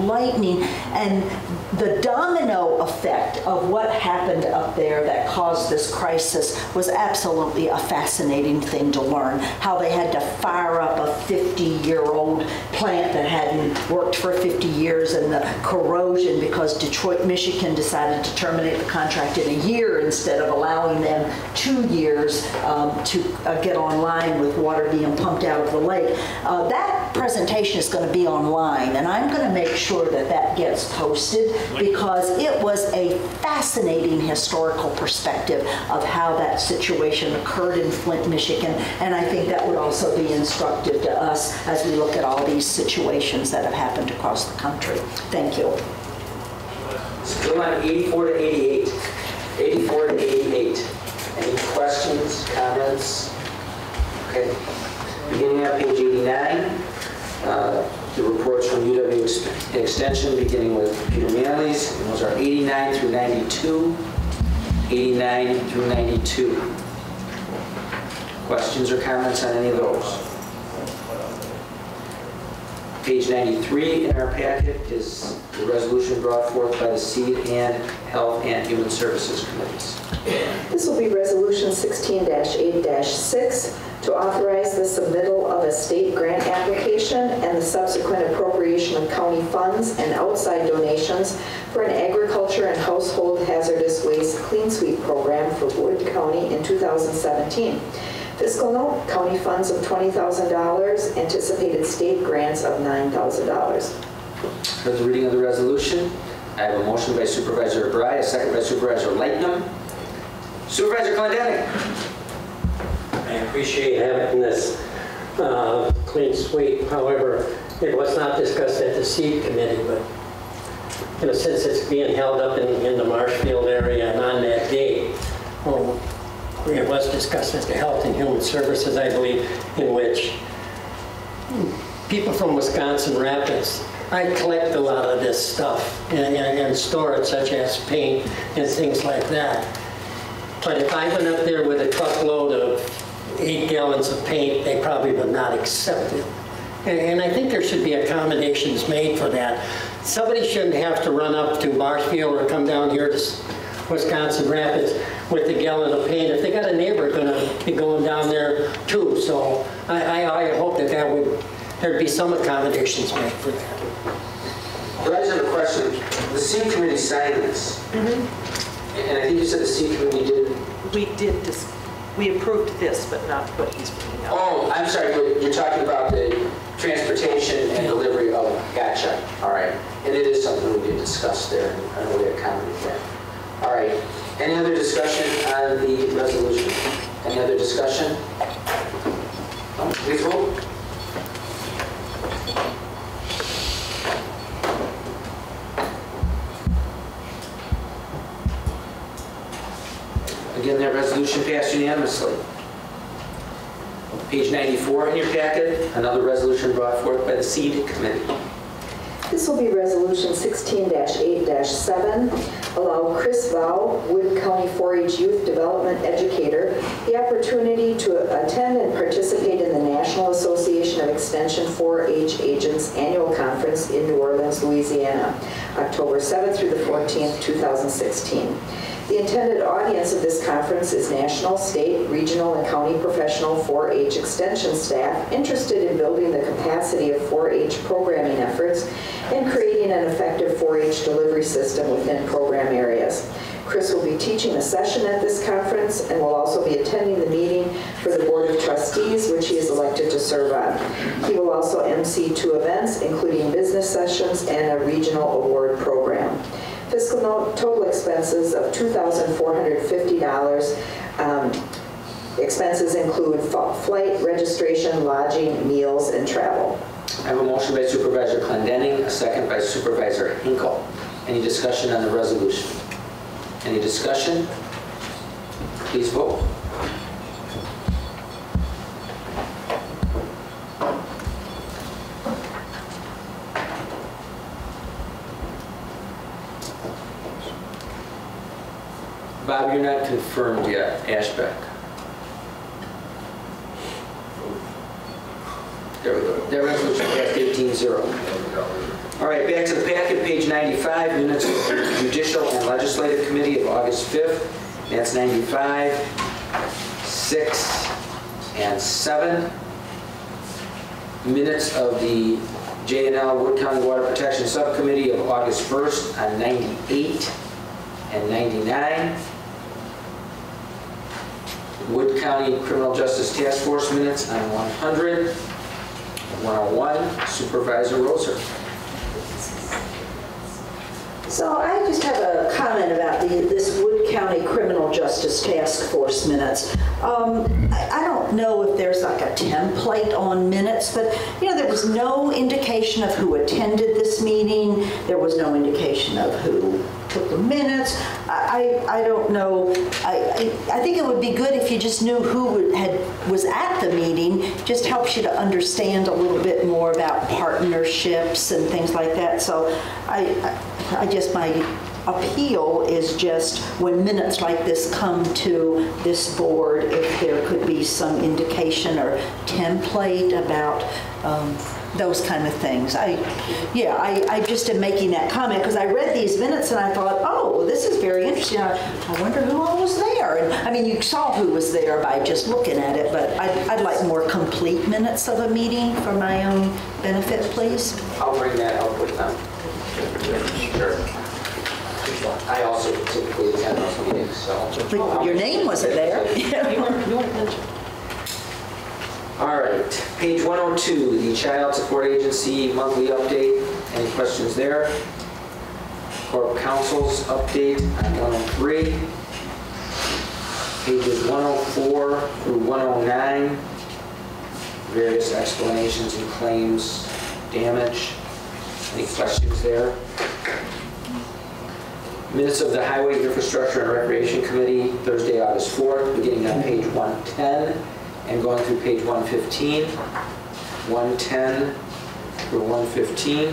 Speaker 14: lightning, and the domino effect of what happened up there that caused this crisis was absolutely a fascinating thing to learn. How they had to fire up a 50-year-old plant that hadn't worked for 50 years, and the corrosion because Detroit, Michigan decided to terminate the contract in a year instead of allowing them 2 years to get online with water being pumped out of the lake. That presentation is going to be online, and I'm going to make sure that that gets posted because it was a fascinating historical perspective of how that situation occurred in Flint, Michigan, and I think that would also be instructive to us as we look at all these situations that have happened across the country. Thank you.
Speaker 1: Still on 84 to 88. 84 to 88. Any questions, comments? Okay. Beginning at page 89, the reports from UW Extension, beginning with Peter Manley's. And those are 89 through 92. 89 through 92. Questions or comments on any of those? Page 93 in our packet is the resolution brought forth by the Seed and Health and Human Services Committees.
Speaker 3: This will be Resolution 16-8-6 to authorize the submittal of a state grant application and the subsequent appropriation of county funds and outside donations for an agriculture and household hazardous waste clean sweep program for Wood County in 2017. Fiscal note, county funds of $20,000, anticipated state grants of $9,000.
Speaker 1: Heard the reading of the resolution. I have a motion by Supervisor Bry, a second by Supervisor Lightnum. Supervisor Clendenning.
Speaker 2: I appreciate having this clean sweep. However, it was not discussed at the Seed Committee, but since it's being held up in the Marshfield area and on that date, it was discussed at the Health and Human Services, I believe, in which people from Wisconsin Rapids, I collect a lot of this stuff and store it, such as paint and things like that. But if I went up there with a truckload of 8 gallons of paint, they probably would not accept it. And I think there should be accommodations made for that. Somebody shouldn't have to run up to Marshfield or come down here to Wisconsin Rapids with a gallon of paint. If they got a neighbor going to be going down there too, so I hope that there'd be some accommodations made for that.
Speaker 1: But I just have a question. The Seed Committee signed this. And I think you said the Seed Committee did.
Speaker 16: We approved this, but not what he's bringing up.
Speaker 1: Oh, I'm sorry, but you're talking about the transportation and delivery of, gotcha, all right. And it is something we did discuss there, and I know we accommodated that. All right, any other discussion on the resolution? Any other discussion? No, please vote. Again, that resolution passed unanimously. Page 94 in your packet, another resolution brought forth by the Seed Committee.
Speaker 3: This will be Resolution 16-8-7, allow Chris Vow, Wood County 4-H Youth Development Educator, the opportunity to attend and participate in the National Association of Extension 4-H Agents Annual Conference in New Orleans, Louisiana, October 7th through the 14th, 2016. The intended audience of this conference is national, state, regional, and county professional 4-H extension staff interested in building the capacity of 4-H programming efforts and creating an effective 4-H delivery system within program areas. Chris will be teaching a session at this conference and will also be attending the meeting for the Board of Trustees, which he is elected to serve on. He will also MC 2 events, including business sessions and a regional award program. Fiscal note, total expenses of $2,450. Expenses include flight, registration, lodging, meals, and travel.
Speaker 1: I have a motion by Supervisor Clendenning, a second by Supervisor Hinkle. Any discussion on the resolution? Any discussion? Please vote. Bob, you're not confirmed yet. Ashbeck. There we go. That resolution passed 18-0. All right, back to the packet, page 95, minutes of the Judicial and Legislative Committee of August 5th. That's 95, 6, and 7. Minutes of the J&L Wood County Water Protection Subcommittee of August 1st on 98 and 99. Wood County Criminal Justice Task Force minutes on 100, 101. Supervisor Roser.
Speaker 14: So I just have a comment about this Wood County Criminal Justice Task Force minutes. I don't know if there's like a template on minutes, but there was no indication of who attended this meeting. There was no indication of who took the minutes. I don't know. I think it would be good if you just knew who was at the meeting. Just helps you to understand a little bit more about partnerships and things like that. So my appeal is just when minutes like this come to this board, if there could be some indication or template about those kind of things. I just am making that comment because I read these minutes and I thought, oh, this is very interesting. I wonder who all was there. And I mean, you saw who was there by just looking at it, but I'd like more complete minutes of a meeting for my own benefit, please.
Speaker 1: I'll bring that up with them. Sure. I also typically attend those meetings, so.
Speaker 14: But your name wasn't there.
Speaker 1: All right, page 102, the Child Support Agency monthly update. Any questions there? Corp Council's update on 103. Pages 104 through 109. Various explanations and claims, damage. Any questions there? Minutes of the Highway Infrastructure and Recreation Committee, Thursday, August 4th, beginning on page 110 and going through page 115, 110 through 115.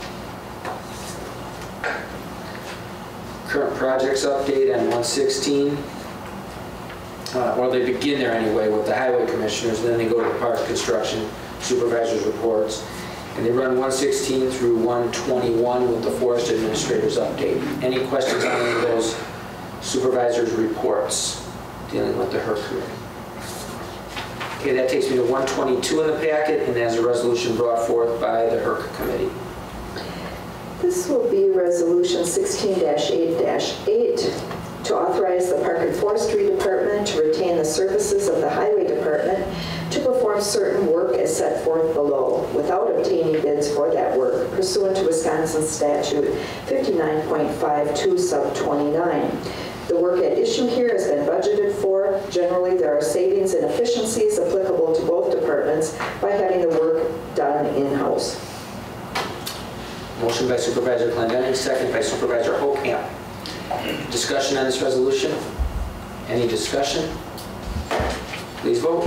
Speaker 1: Current projects update on 116. Well, they begin there anyway with the highway commissioners, and then they go to the park construction supervisors reports. And they run 116 through 121 with the forest administrator's update. Any questions on any of those supervisors' reports dealing with the HERC committee? Okay, that takes me to 122 in the packet, and as a resolution brought forth by the HERC committee.
Speaker 3: This will be Resolution 16-8-8 to authorize the Park and Forestry Department to retain the services of the Highway Department to perform certain work as set forth below without obtaining bids for that work pursuant to Wisconsin Statute 59.52 sub 29. The work at issue here has been budgeted for. Generally, there are savings and efficiencies applicable to both departments by having the work done in-house.
Speaker 1: Motion by Supervisor Clendenning, second by Supervisor Hokamp. Discussion on this resolution? Any discussion? Please vote.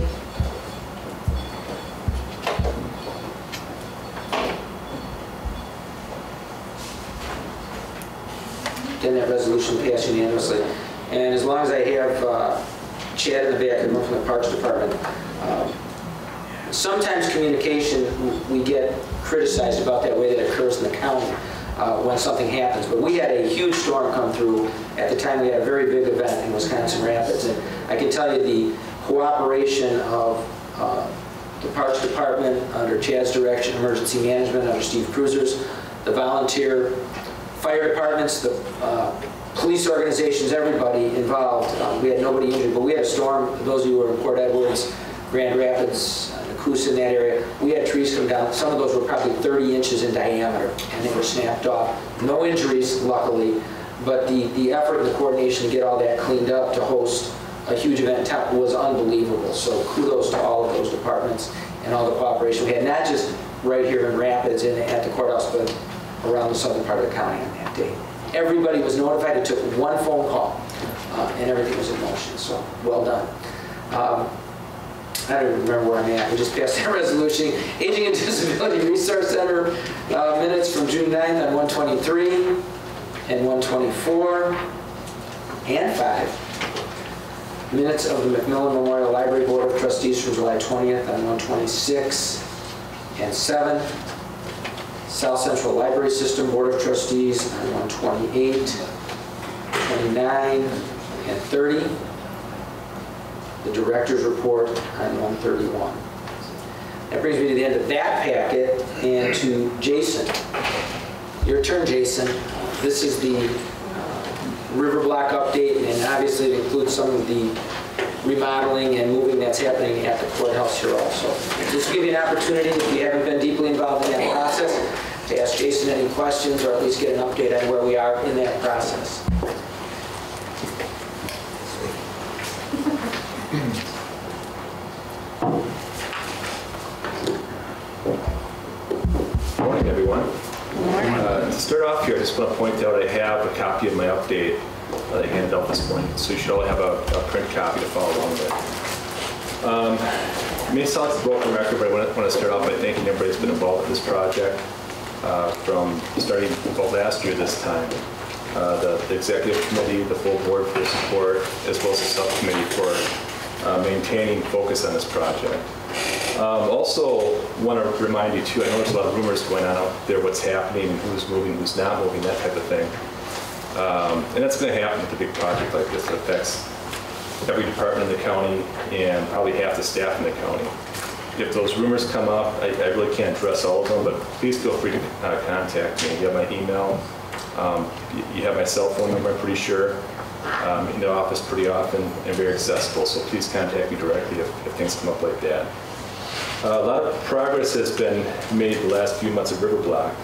Speaker 1: Then that resolution passed unanimously. And as long as I have Chad in the back of the room from the Parks Department, sometimes communication, we get criticized about that way that occurs in the county when something happens. But we had a huge storm come through. At the time, we had a very big event in Wisconsin Rapids. And I can tell you the cooperation of the Parks Department under Chad's direction, Emergency Management under Steve Cruisers, the volunteer fire departments, the police organizations, everybody involved. We had nobody injured, but we had a storm. Those of you who were in Port Edwards, Grand Rapids, Nakusa in that area, we had trees come down. Some of those were probably 30 inches in diameter, and they were snapped off. No injuries, luckily, but the effort and the coordination to get all that cleaned up to host a huge event in town was unbelievable. So kudos to all of those departments and all the cooperation we had, not just right here in Rapids and at the courthouse, but around the southern part of the county on that day. Everybody was notified. It took one phone call, and everything was in motion. So well done. I don't even remember where I'm at. We just passed that resolution. Aging and Disability Resource Center minutes from June 9th on 123 and 124 and 5. Minutes of the McMillan Memorial Library Board of Trustees from July 20th on 126 and 7. South Central Library System Board of Trustees on 128, 29, and 30. The Director's Report on 131. That brings me to the end of that packet and to Jason. Your turn, Jason. This is the river block update, and obviously it includes some of the remodeling and moving that's happening at the courthouse here also. Just to give you an opportunity, if you haven't been deeply involved in that process, to ask Jason any questions or at least get an update on where we are in that process.
Speaker 17: Morning, everyone. To start off here, I just want to point out I have a copy of my update that I handed out this morning, so you should all have a print copy to follow along with. It may sound like a broken record, but I want to start off by thanking everybody that's been involved in this project from starting about last year this time. The executive committee, the full board for support, as well as the subcommittee for maintaining focus on this project. Also want to remind you too, I know there's a lot of rumors going on out there, what's happening, and who's moving, who's not moving, that type of thing. And that's going to happen with a big project like this. It affects every department in the county and probably half the staff in the county. If those rumors come up, I really can't address all of them, but please feel free to contact me. You have my email, you have my cell phone number, I'm pretty sure. I'm in the office pretty often and very accessible, so please contact me directly if things come up like that. A lot of progress has been made the last few months of river block.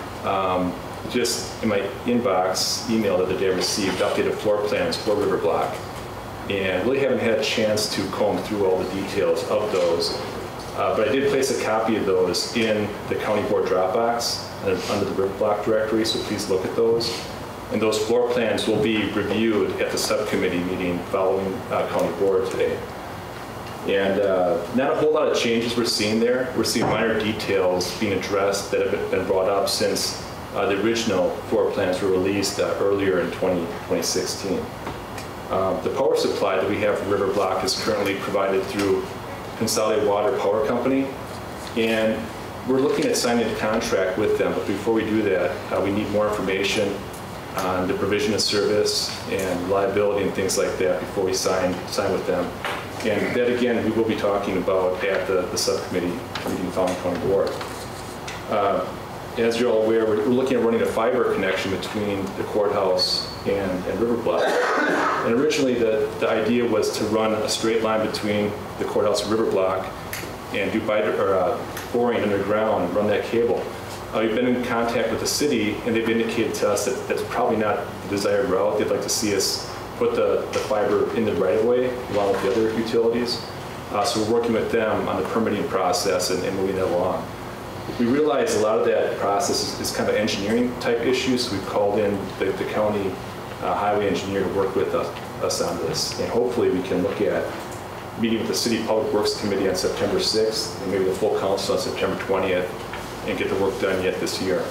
Speaker 17: Just in my inbox, email the other day, I received updated floor plans for river block, and really haven't had a chance to comb through all the details of those. But I did place a copy of those in the county board Dropbox under the river block directory, so please look at those. And those floor plans will be reviewed at the subcommittee meeting following county board today. And not a whole lot of changes we're seeing there. We're seeing minor details being addressed that have been brought up since the original floor plans were released earlier in 2016. The power supply that we have for river block is currently provided through Consolidated Water Power Company, and we're looking at signing a contract with them. But before we do that, we need more information on the provision of service and liability and things like that before we sign with them. And that, again, we will be talking about at the subcommittee meeting following county board. As you're all aware, we're looking at running a fiber connection between the courthouse and River Block. And originally, the idea was to run a straight line between the courthouse and River Block and do boring underground and run that cable. We've been in contact with the city, and they've indicated to us that that's probably not the desired route. They'd like to see us put the fiber in the right-of-way along with the other utilities. So we're working with them on the permitting process and moving that along. We realize a lot of that process is kind of engineering type issues. So we've called in the county highway engineer to work with us on this. And hopefully we can look at meeting with the City Public Works Committee on September 6th and maybe the full council on September 20th and get the work done yet this year.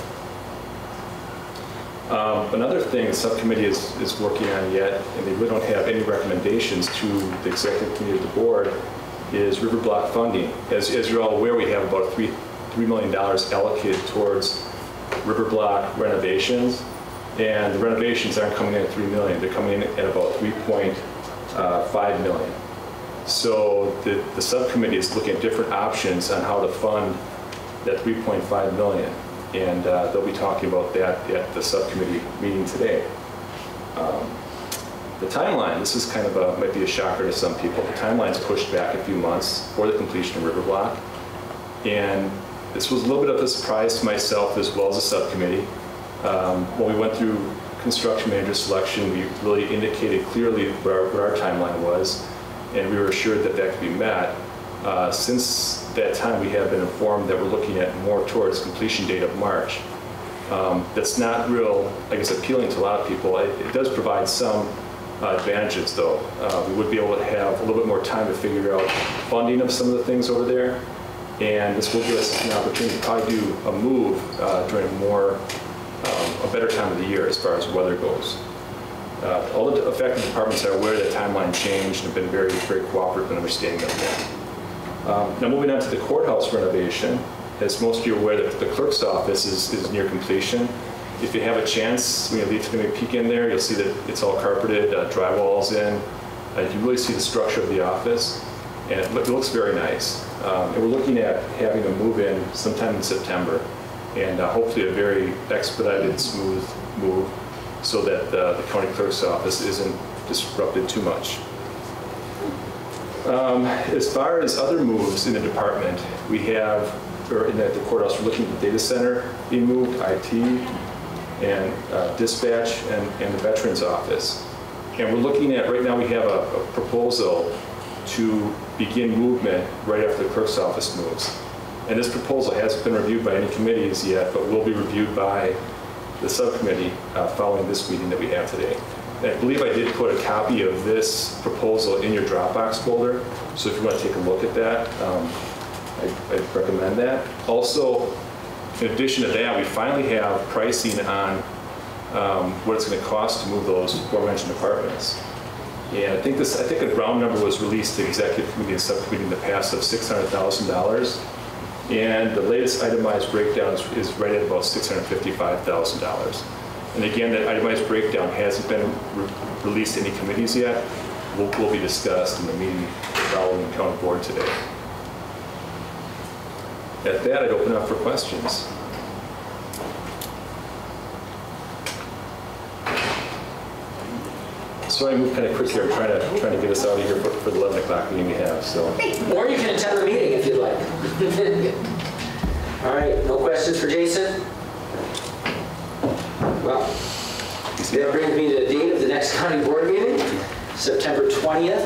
Speaker 17: Another thing the subcommittee is working on yet, and they really don't have any recommendations to the executive committee of the board, is river block funding. As you're all aware, we have about $3 million allocated towards river block renovations, and the renovations aren't coming in at $3 million. They're coming in at about $3.5 million. So the subcommittee is looking at different options on how to fund that $3.5 million. And they'll be talking about that at the subcommittee meeting today. The timeline, this is kind of might be a shocker to some people. The timeline's pushed back a few months for the completion of river block. And this was a little bit of a surprise to myself as well as the subcommittee. When we went through construction manager selection, we really indicated clearly what our timeline was, and we were assured that that could be met. Since that time, we have been informed that we're looking at more towards completion date of March. That's not real, I guess, appealing to a lot of people. It does provide some advantages, though. We would be able to have a little bit more time to figure out funding of some of the things over there, and this will give us an opportunity to probably do a move during a better time of the year as far as weather goes. All the affected departments are aware that timeline changed and have been very, very cooperative in understanding of that. Now moving on to the courthouse renovation, As most of you are aware, the clerk's office is near completion. If you have a chance, when you leave to maybe peek in there, you'll see that it's all carpeted, drywall's in. You can really see the structure of the office, and it looks very nice. And we're looking at having a move in sometime in September, and hopefully a very expedited, smooth move so that the county clerk's office isn't disrupted too much. As far as other moves in the department, we have, or in the courthouse, we're looking at the data center being moved, IT, and dispatch, and the veterans office. And we're looking at, right now we have a proposal to begin movement right after the clerk's office moves. And this proposal hasn't been reviewed by any committees yet, but will be reviewed by the subcommittee following this meeting that we have today. And I believe I did put a copy of this proposal in your Dropbox folder, so if you want to take a look at that, I'd recommend that. Also, in addition to that, we finally have pricing on what it's going to cost to move those aforementioned apartments. And I think a round number was released to the executive committee and subcommittee in the past of $600,000. And the latest itemized breakdown is right at about $655,000. And again, that itemized breakdown hasn't been released to any committees yet. Will be discussed in the meeting following the county board today. At that, I'd open up for questions. So I move kind of quick here, trying to get us out of here for the 11 o'clock meeting we have. So.
Speaker 1: Or you can attend the meeting if you'd like. All right, no questions for Jason? Well, that brings me to the date of the next county board meeting, September 20th.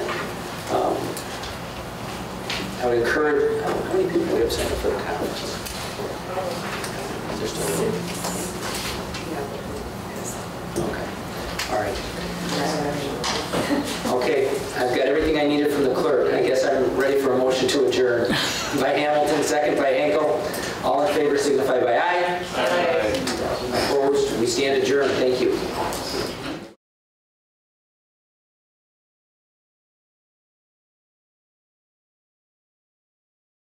Speaker 1: I would encourage, how many people we have signed up for the conference? Okay, all right. Okay, I've got everything I needed from the clerk. I guess I'm ready for a motion to adjourn. By Hamilton, second by Henkel. All in favor signify by aye. Aye. Opposed? We stand adjourned. Thank you.